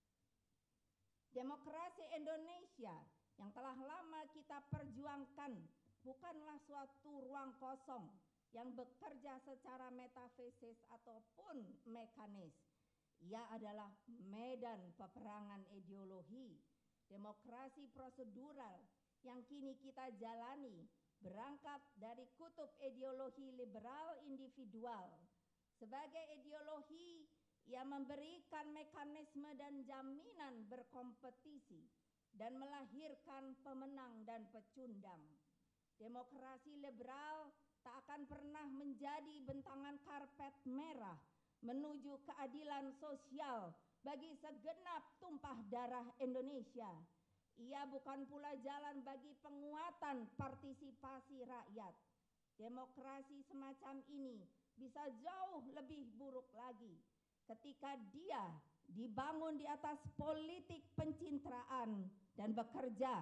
Demokrasi Indonesia yang telah lama kita perjuangkan bukanlah suatu ruang kosong yang bekerja secara metafisis ataupun mekanis. Ia adalah medan peperangan ideologi. Demokrasi prosedural yang kini kita jalani berangkat dari kutub ideologi liberal individual. Sebagai ideologi, ia memberikan mekanisme dan jaminan berkompetisi dan melahirkan pemenang dan pecundang. Demokrasi liberal tak akan pernah menjadi bentangan karpet merah menuju keadilan sosial bagi segenap tumpah darah Indonesia. Ia bukan pula jalan bagi penguatan partisipasi rakyat. Demokrasi semacam ini bisa jauh lebih buruk lagi ketika dia dibangun di atas politik pencitraan dan bekerja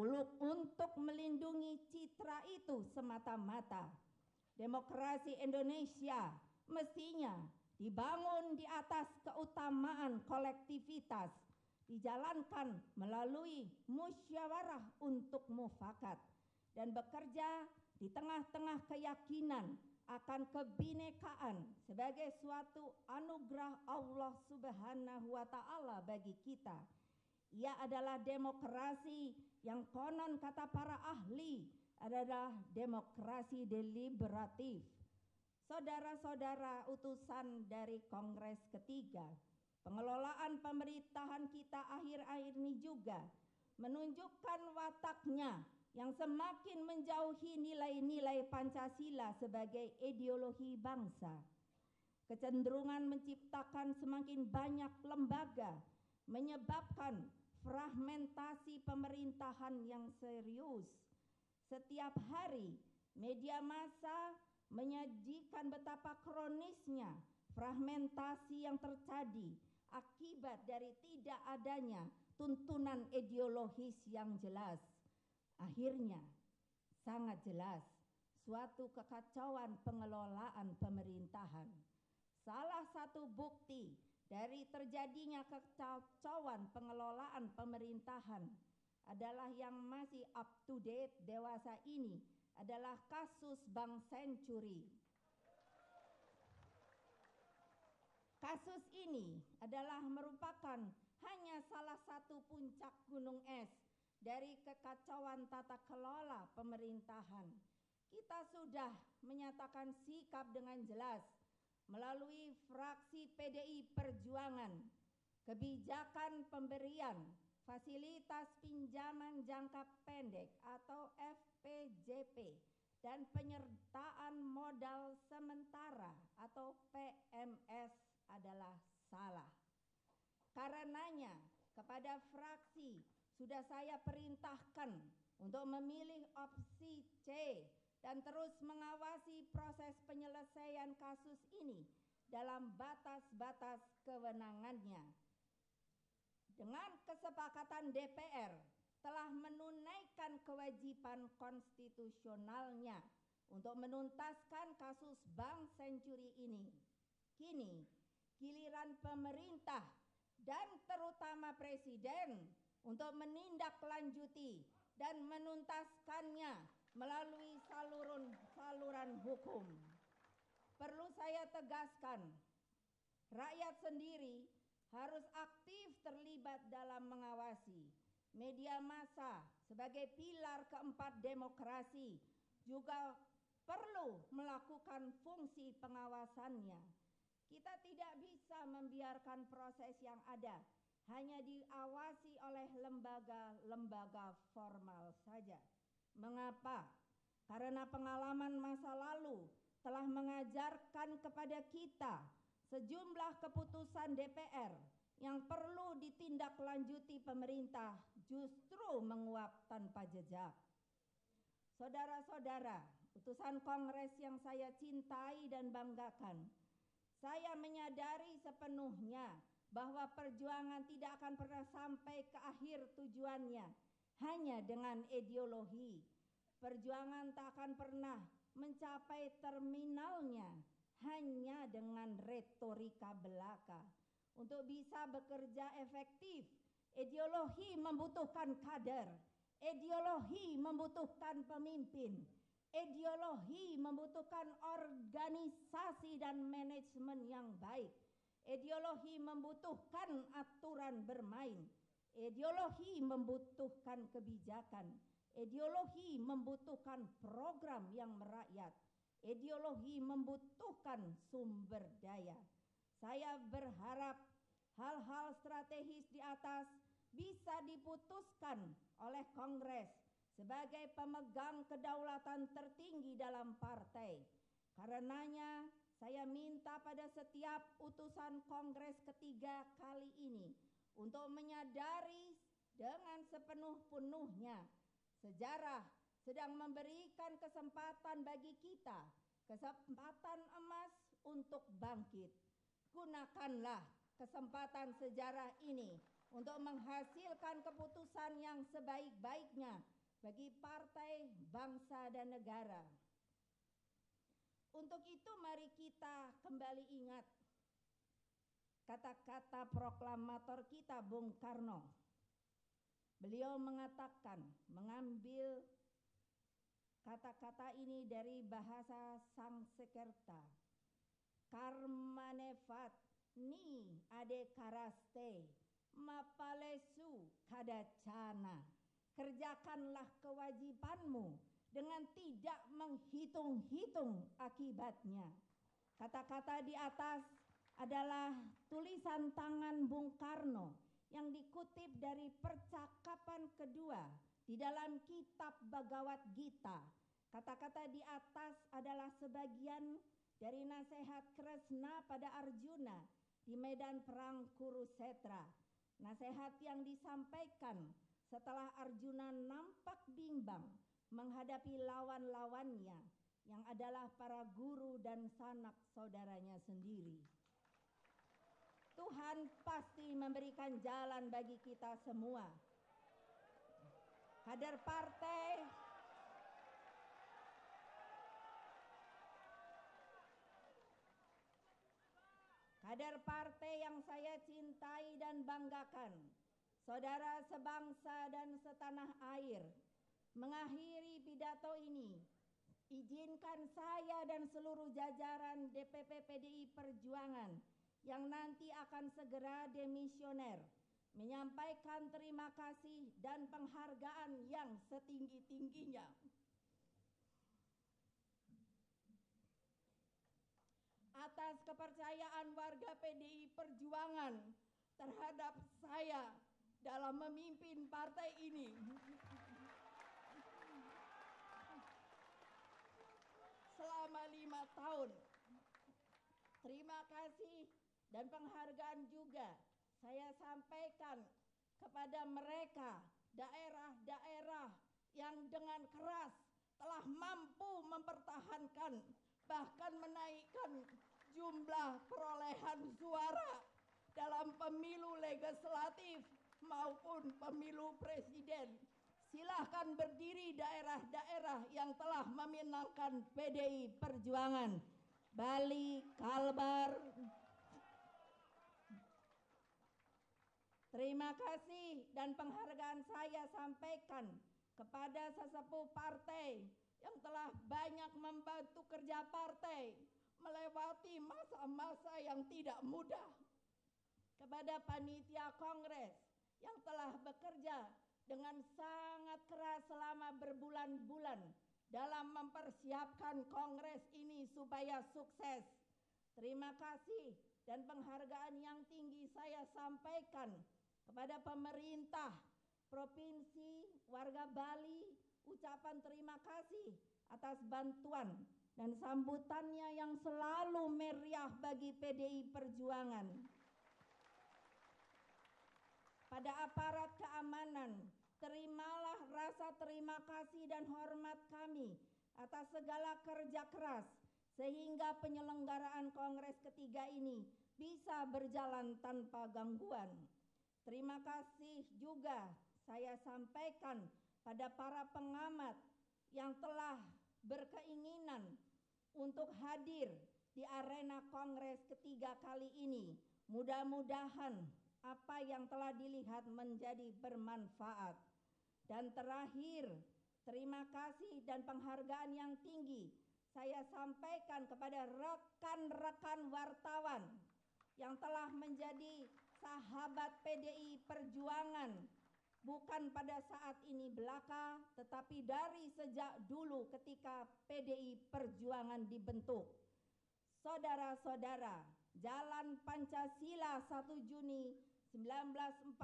untuk melindungi citra itu semata-mata. Demokrasi Indonesia mestinya dibangun di atas keutamaan kolektivitas, dijalankan melalui musyawarah untuk mufakat dan bekerja di tengah-tengah keyakinan akan kebinekaan sebagai suatu anugerah Allah Subhanahu wa Ta'ala bagi kita. Ia adalah demokrasi yang konon kata para ahli adalah demokrasi deliberatif. Saudara-saudara utusan dari Kongres ketiga, pengelolaan pemerintahan kita akhir-akhir ini juga menunjukkan wataknya yang semakin menjauhi nilai-nilai Pancasila sebagai ideologi bangsa. Kecenderungan menciptakan semakin banyak lembaga menyebabkan fragmentasi pemerintahan yang serius. Setiap hari media massa menyajikan betapa kronisnya fragmentasi yang terjadi akibat dari tidak adanya tuntunan ideologis yang jelas. Akhirnya sangat jelas suatu kekacauan pengelolaan pemerintahan. Salah satu bukti dari terjadinya kekacauan pengelolaan pemerintahan adalah yang masih up to date dewasa ini adalah kasus Bank Senturi. Kasus ini adalah merupakan hanya salah satu puncak gunung es dari kekacauan tata kelola pemerintahan. Kita sudah menyatakan sikap dengan jelas melalui fraksi PDI Perjuangan, kebijakan pemberian fasilitas pinjaman jangka pendek atau FPJP dan penyertaan modal sementara atau PMS adalah salah. Karenanya kepada fraksi sudah saya perintahkan untuk memilih opsi C dan terus mengawasi proses penyelesaian kasus ini dalam batas-batas kewenangannya. Dengan kesepakatan DPR telah menunaikan kewajiban konstitusionalnya untuk menuntaskan kasus Bank Senturi ini. Kini giliran pemerintah dan terutama Presiden untuk menindaklanjuti dan menuntaskannya melalui saluran hukum. Perlu saya tegaskan, rakyat sendiri harus aktif terlibat dalam mengawasi. Media massa sebagai pilar keempat demokrasi juga perlu melakukan fungsi pengawasannya. Kita tidak bisa membiarkan proses yang ada hanya diawasi oleh lembaga-lembaga formal saja. Mengapa? Karena pengalaman masa lalu telah mengajarkan kepada kita sejumlah keputusan DPR yang perlu ditindaklanjuti pemerintah justru menguap tanpa jejak. Saudara-saudara, utusan Kongres yang saya cintai dan banggakan, saya menyadari sepenuhnya bahwa perjuangan tidak akan pernah sampai ke akhir tujuannya hanya dengan ideologi. Perjuangan tak akan pernah mencapai terminalnya hanya dengan retorika belaka. Untuk bisa bekerja efektif, ideologi membutuhkan kader, ideologi membutuhkan pemimpin, ideologi membutuhkan organisasi dan manajemen yang baik, ideologi membutuhkan aturan bermain, ideologi membutuhkan kebijakan, ideologi membutuhkan program yang merakyat, ideologi membutuhkan sumber daya. Saya berharap hal-hal strategis di atas bisa diputuskan oleh Kongres sebagai pemegang kedaulatan tertinggi dalam partai. Karenanya saya minta pada setiap utusan Kongres ketiga kali ini untuk menyadari dengan sepenuh-penuhnya sejarah sedang memberikan kesempatan bagi kita, kesempatan emas untuk bangkit. Gunakanlah kesempatan sejarah ini untuk menghasilkan keputusan yang sebaik-baiknya bagi partai, bangsa, dan negara. Untuk itu mari kita kembali ingat kata-kata proklamator kita Bung Karno. Beliau mengatakan, mengambil kata-kata ini dari bahasa Sanskerta. Karmanevat ni ade karaste mapalesu kadacana. Kerjakanlah kewajibanmu dengan tidak menghitung-hitung akibatnya. Kata-kata di atas adalah tulisan tangan Bung Karno yang dikutip dari percakapan kedua di dalam kitab Bhagavad Gita. Kata-kata di atas adalah sebagian dari nasihat Kresna pada Arjuna di medan perang Kurusetra. Nasihat yang disampaikan setelah Arjuna nampak bimbang menghadapi lawan-lawannya yang adalah para guru dan sanak saudaranya sendiri. Tuhan pasti memberikan jalan bagi kita semua. Kader partai yang saya cintai dan banggakan, saudara sebangsa dan setanah air, mengakhiri pidato ini, izinkan saya dan seluruh jajaran DPP PDI Perjuangan yang nanti akan segera demisioner menyampaikan terima kasih dan penghargaan yang setinggi-tingginya atas kepercayaan warga PDI Perjuangan terhadap saya dalam memimpin partai ini. Selama 5 tahun. Terima kasih dan penghargaan juga saya sampaikan kepada mereka daerah-daerah yang dengan keras telah mampu mempertahankan bahkan menaikkan jumlah perolehan suara dalam pemilu legislatif maupun pemilu presiden. Silahkan berdiri daerah-daerah yang telah memenangkan PDI Perjuangan. Bali, Kalbar. Terima kasih dan penghargaan saya sampaikan kepada sesepuh partai yang telah banyak membantu kerja partai melewati masa-masa yang tidak mudah. Kepada panitia kongres yang telah bekerja dengan sangat keras selama berbulan-bulan dalam mempersiapkan kongres ini supaya sukses. Terima kasih dan penghargaan yang tinggi saya sampaikan kepada pemerintah provinsi, warga Bali, ucapan terima kasih atas bantuan dan sambutannya yang selalu meriah bagi PDI Perjuangan. Pada aparat keamanan, terimalah rasa terima kasih dan hormat kami atas segala kerja keras sehingga penyelenggaraan Kongres ketiga ini bisa berjalan tanpa gangguan. Terima kasih juga saya sampaikan pada para pengamat yang telah berkeinginan untuk hadir di arena Kongres ketiga kali ini. Mudah-mudahan apa yang telah dilihat menjadi bermanfaat. Dan terakhir, terima kasih dan penghargaan yang tinggi saya sampaikan kepada rekan-rekan wartawan yang telah menjadi sahabat PDI Perjuangan, bukan pada saat ini belaka, tetapi dari sejak dulu ketika PDI Perjuangan dibentuk. Saudara-saudara, Jalan Pancasila 1 Juni 1945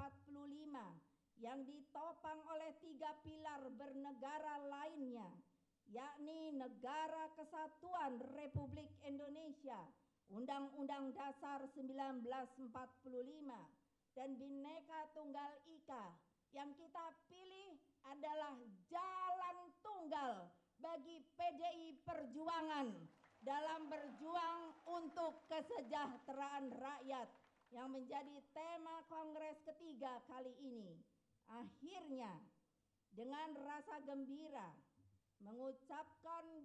yang ditopang oleh 3 pilar bernegara lainnya, yakni Negara Kesatuan Republik Indonesia, Undang-Undang Dasar 1945, dan Bhinneka Tunggal Ika. Yang kita pilih adalah jalan tunggal bagi PDI Perjuangan dalam berjuang untuk kesejahteraan rakyat yang menjadi tema Kongres ketiga kali ini. Akhirnya, dengan rasa gembira mengucapkan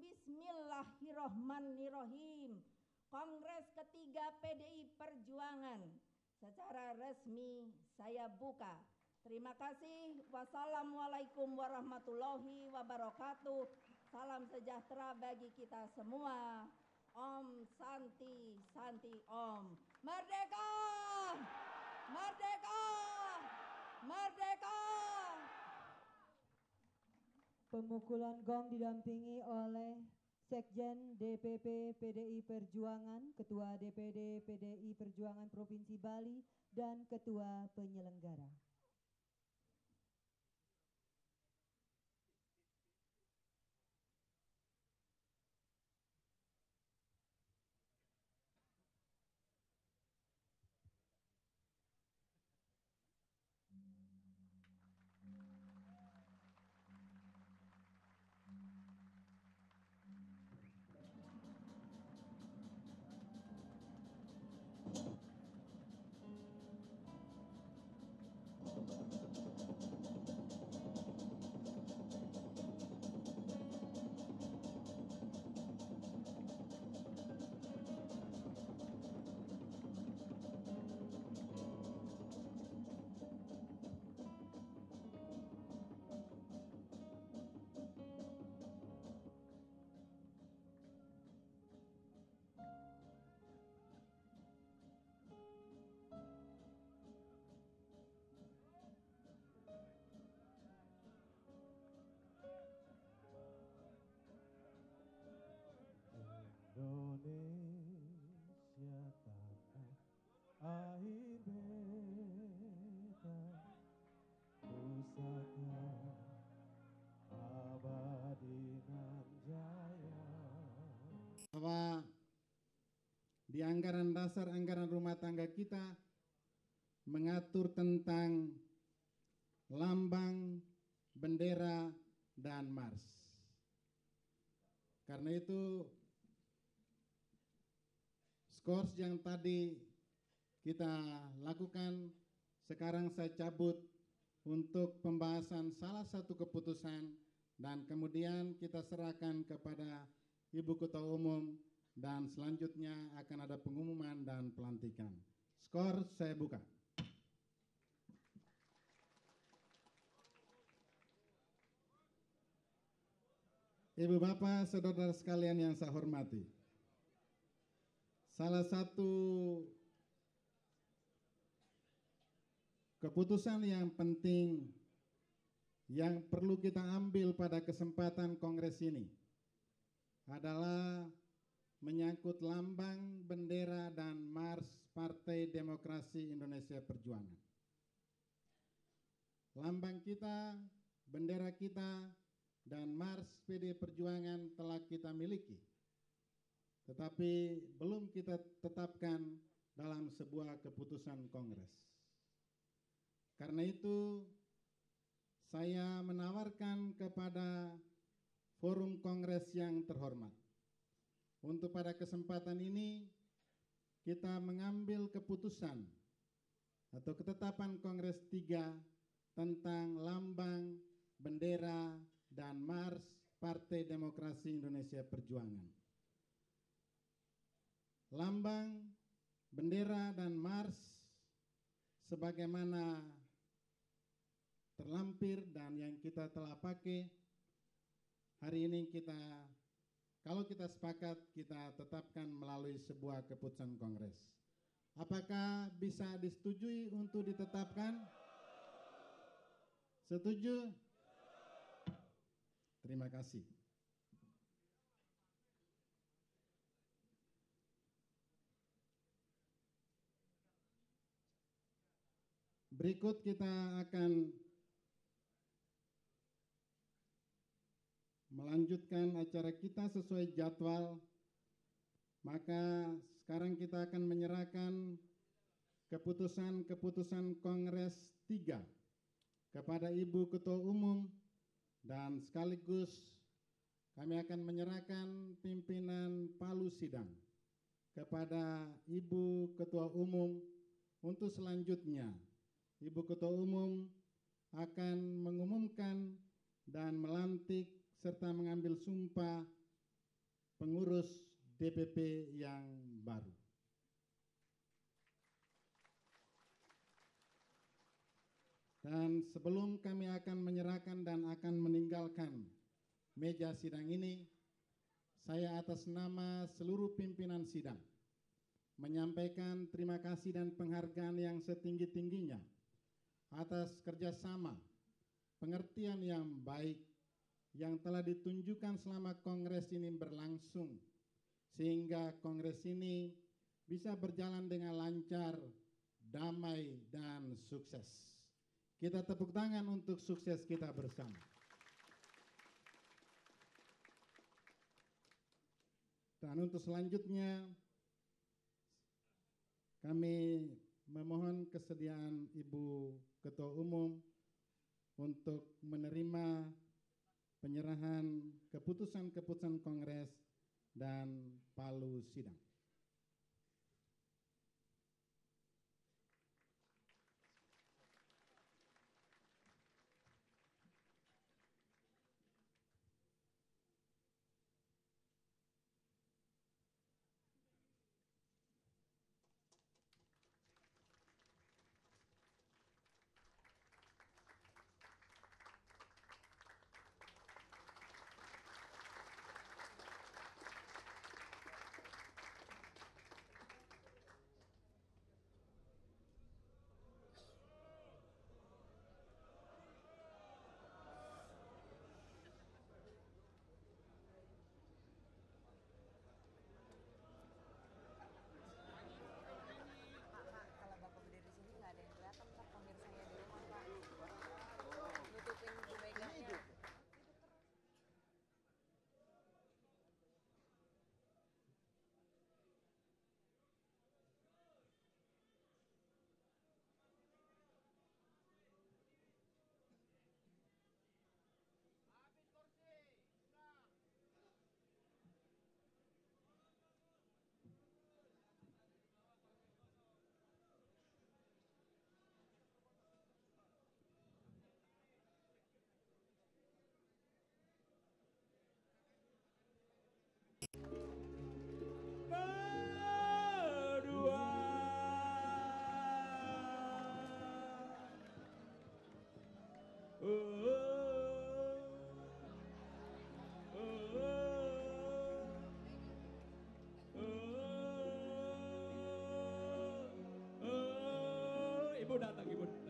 Bismillahirrohmanirrohim, Kongres ketiga PDI Perjuangan secara resmi saya buka. Terima kasih. Wassalamualaikum warahmatullahi wabarakatuh. Salam sejahtera bagi kita semua. Om Santi Santi Om. Merdeka! Merdeka! Merdeka! Pemukulan gong didampingi oleh Sekjen DPP PDI Perjuangan, Ketua DPD PDI Perjuangan Provinsi Bali, dan Ketua Penyelenggara. anggaran dasar anggaran rumah tangga kita mengatur tentang lambang, bendera, dan mars. Karena itu skors yang tadi kita lakukan, sekarang saya cabut untuk pembahasan salah satu keputusan dan kemudian kita serahkan kepada Ibu Ketua Umum dan selanjutnya akan ada pengumuman dan pelantikan. Skor saya buka. Ibu Bapak, saudara sekalian yang saya hormati, salah satu keputusan yang penting yang perlu kita ambil pada kesempatan kongres ini adalah menyangkut lambang, bendera, dan mars Partai Demokrasi Indonesia Perjuangan. Lambang kita, bendera kita, dan mars PD Perjuangan telah kita miliki, tetapi belum kita tetapkan dalam sebuah keputusan kongres. Karena itu, saya menawarkan kepada forum kongres yang terhormat untuk pada kesempatan ini kita mengambil keputusan atau ketetapan Kongres 3 tentang lambang, bendera, dan mars Partai Demokrasi Indonesia Perjuangan. Lambang, bendera, dan mars sebagaimana terlampir dan yang kita telah pakai, hari ini kalau kita sepakat, kita tetapkan melalui sebuah keputusan kongres. Apakah bisa disetujui untuk ditetapkan? Setuju? Terima kasih. Berikut kita akan melanjutkan acara kita sesuai jadwal. Maka sekarang kita akan menyerahkan keputusan-keputusan Kongres 3 kepada Ibu Ketua Umum dan sekaligus kami akan menyerahkan pimpinan palu sidang kepada Ibu Ketua Umum untuk selanjutnya. Ibu Ketua Umum akan mengumumkan dan melantik serta mengambil sumpah pengurus DPP yang baru. Dan sebelum kami akan menyerahkan dan akan meninggalkan meja sidang ini, saya atas nama seluruh pimpinan sidang menyampaikan terima kasih dan penghargaan yang setinggi-tingginya atas kerjasama, pengertian yang baik yang telah ditunjukkan selama kongres ini berlangsung, sehingga kongres ini bisa berjalan dengan lancar, damai, dan sukses. Kita tepuk tangan untuk sukses kita bersama. Dan untuk selanjutnya, kami memohon kesediaan Ibu Ketua Umum untuk menerima penyerahan keputusan-keputusan kongres dan palu sidang. Ibu datang, ibu datang.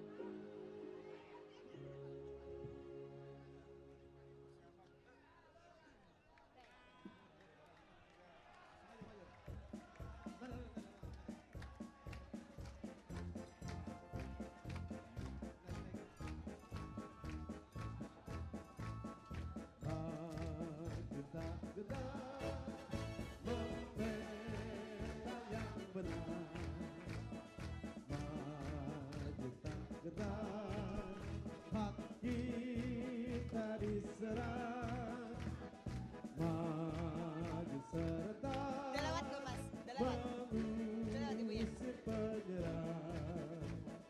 Hak kita diserang, maju serta mengusir penyerang,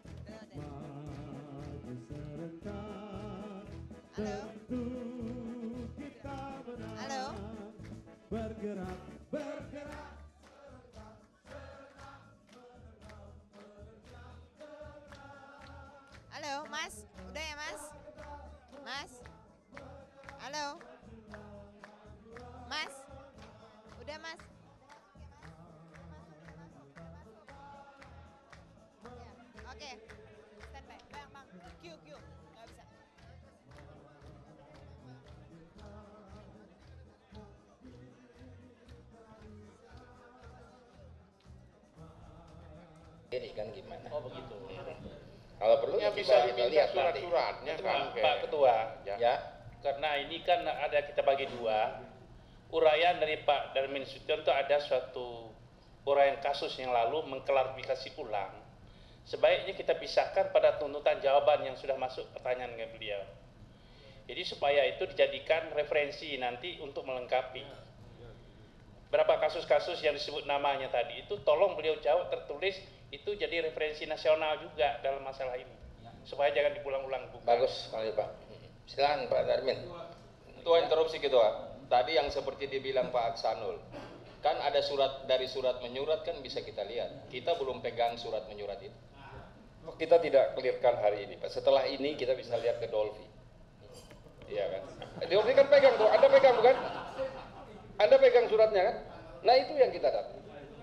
maju serentak, tentu kita menang. Bergerak, bergerak. Halo, Mas. Udah ya, Mas? Mas? Halo? Mas? Udah, Mas? Oke. Standby. Bang. Q. Nggak bisa. Ini kan gimana? Oh begitu. Kalau perlu ya bisa bisa lihat surat-suratnya kan, Pak Ketua. Ya. Karena ini kan ada kita bagi dua. Uraian dari Pak Darmin Nasution itu ada suatu uraian kasus yang lalu mengklarifikasi ulang. Sebaiknya kita pisahkan pada tuntutan jawaban yang sudah masuk pertanyaan ke beliau. Jadi supaya itu dijadikan referensi nanti untuk melengkapi. Berapa kasus-kasus yang disebut namanya tadi itu tolong beliau jawab tertulis, itu jadi referensi nasional juga dalam masalah ini. Supaya jangan diulang-ulang. Bagus sekali Pak. Silakan Pak Darmin. Ketua interupsi Ketua. Tadi yang seperti dibilang Pak Aksanul, kan ada surat dari surat menyurat kan bisa kita lihat. Kita belum pegang surat menyurat itu. Kita tidak clearkan hari ini Pak. Setelah ini kita bisa lihat ke Dolphy. Iya kan? Dolphy kan pegang tuh. Anda pegang bukan? Anda pegang suratnya kan? Nah itu yang kita dapat.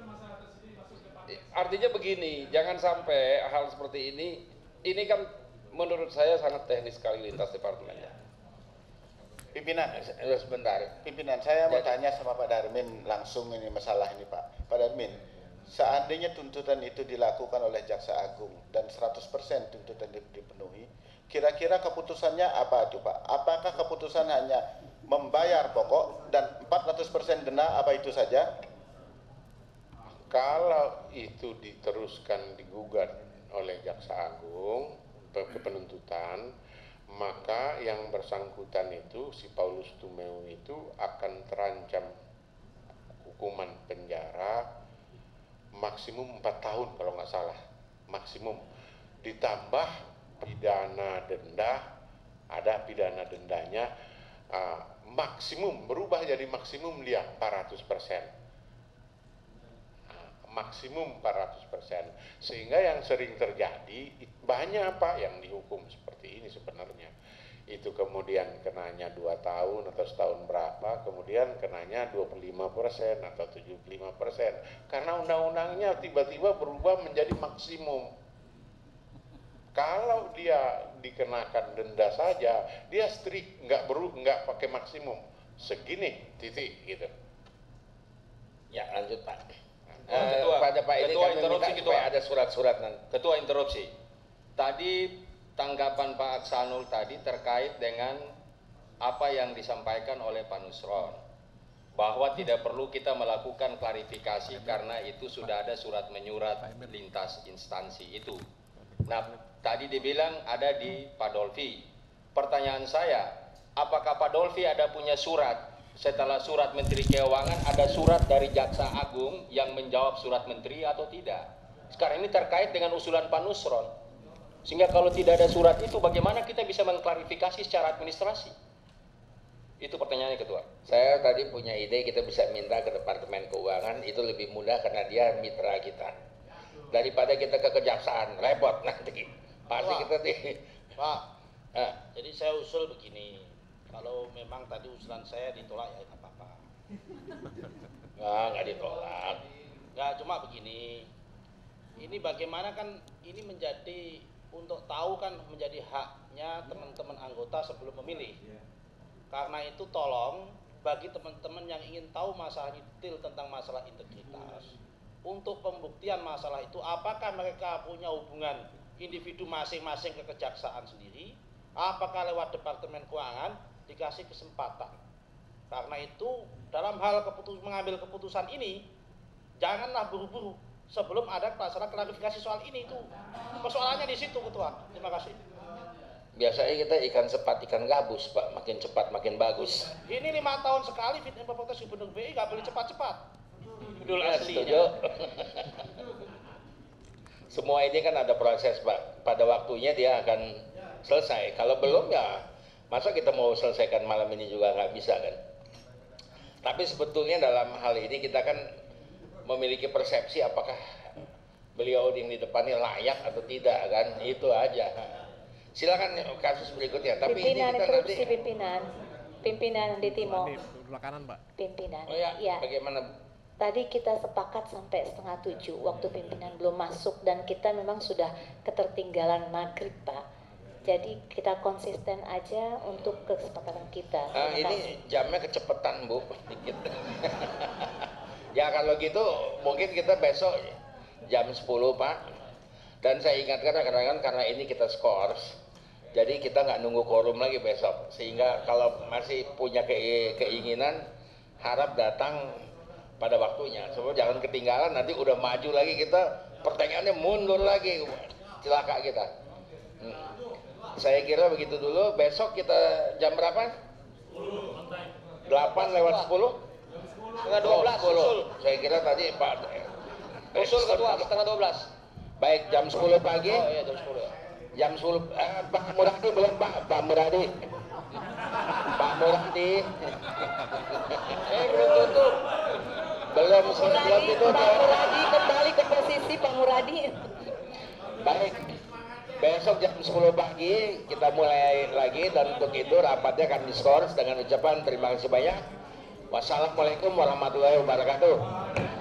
Artinya begini, jangan sampai hal seperti ini kan menurut saya sangat teknis sekali lintas departemennya. Pimpinan, sebentar. Pimpinan, saya mau tanya sama Pak Darmin langsung ini masalah ini Pak. Pak Darmin, seandainya tuntutan itu dilakukan oleh Jaksa Agung dan 100% tuntutan dipenuhi, kira-kira keputusannya apa itu Pak? Apakah keputusan hanya membayar pokok dan 400% denda, apa itu saja? Kalau itu diteruskan digugat oleh Jaksa Agung ke penuntutan, maka yang bersangkutan itu si Paulus Tumeu itu akan terancam hukuman penjara maksimum 4 tahun kalau nggak salah, maksimum, ditambah pidana denda, ada pidana dendanya, maksimum berubah jadi maksimum dia 400%. Maksimum 400%, sehingga yang sering terjadi banyak Pak yang dihukum seperti ini sebenarnya. Itu kemudian kenanya 2 tahun atau setahun berapa, kemudian kenanya 25% atau 75%, karena undang-undangnya tiba-tiba berubah menjadi maksimum. Kalau dia dikenakan denda saja, dia strict, nggak pakai maksimum, segini titik gitu. Ya lanjut Pak. Ketua, pada Pak ini Ketua kami interupsi minta Ketua. supaya ada surat-surat nanti. Ketua interupsi. Tadi tanggapan Pak Aksanul tadi terkait dengan apa yang disampaikan oleh Pak Nusron, bahwa tidak perlu kita melakukan klarifikasi karena itu sudah ada surat menyurat lintas instansi itu. Nah, tadi dibilang ada di Pak Dolphy. Pertanyaan saya, apakah Pak Dolphy ada punya surat? Setelah surat Menteri Keuangan ada surat dari Jaksa Agung yang menjawab surat Menteri atau tidak? Sekarang ini terkait dengan usulan Pak Nusron. Sehingga kalau tidak ada surat itu bagaimana kita bisa mengklarifikasi secara administrasi? Itu pertanyaannya Ketua. Saya tadi punya ide kita bisa minta ke Departemen Keuangan, itu lebih mudah karena dia mitra kita. Daripada kita ke kejaksaan, repot nanti. Pasti kita Pak, Jadi saya usul begini, kalau memang tadi usulan saya ditolak ya nggak apa-apa. Nggak ditolak. Nggak, cuma begini, ini bagaimana kan ini menjadi, untuk tahu kan menjadi haknya teman-teman anggota sebelum memilih. Karena itu tolong bagi teman-teman yang ingin tahu masalah detail tentang masalah integritas, untuk pembuktian masalah itu apakah mereka punya hubungan individu masing-masing ke kejaksaan sendiri, apakah lewat Departemen Keuangan, dikasih kesempatan. Karena itu dalam hal mengambil keputusan ini janganlah buru-buru sebelum ada masalah klarifikasi soal ini. Itu persoalannya di situ, Ketua. Terima kasih. Biasanya kita ikan cepat ikan gabus, Pak, makin cepat makin bagus. Ini 5 tahun sekali fit and proper test Gubernur BI, nggak boleh cepat-cepat. Betul Setuju. Semua ini kan ada proses, Pak. Pada waktunya dia akan selesai. Kalau belum ya masa kita mau selesaikan malam ini juga nggak bisa kan. Tapi sebetulnya dalam hal ini kita kan memiliki persepsi apakah beliau yang di depan ini layak atau tidak kan. Itu aja. Silakan kasus berikutnya. Tapi pimpinan ini kita korupsi, nanti pimpinan di Timur. Belakangan, Pak. Pimpinan. Oh ya, ya. Bagaimana? Tadi kita sepakat sampai 6:30 waktu pimpinan belum masuk dan kita memang sudah ketertinggalan maghrib, Pak. Jadi kita konsisten aja untuk kesepakatan kita. Ini jamnya kecepatan, Bu, dikit. Ya kalau gitu mungkin kita besok jam 10, Pak. Dan saya ingatkan rekan-rekan karena ini kita skors, jadi kita nggak nunggu quorum lagi besok. Sehingga kalau masih punya keinginan, harap datang pada waktunya. Sebab jangan ketinggalan, nanti udah maju lagi kita, pertanyaannya mundur lagi, celaka kita. Saya kira begitu dulu. Besok kita jam berapa? 8 lewat 10? Setengah 12, usul. Saya kira tadi Pak Usul Ketua, setengah 12. Baik, jam 10 pagi. Oh iya, jam 10 ya. Jam 10, Pak Muradi belum, Pak Muradi. Pak Muradi. Belum tutup. Belum tutup. Pak Muradi kembali ke posisi Pak Muradi. Baik, besok jam 10 pagi kita mulai lagi, dan untuk itu rapatnya akan diskors dengan ucapan terima kasih banyak. Wassalamualaikum warahmatullahi wabarakatuh.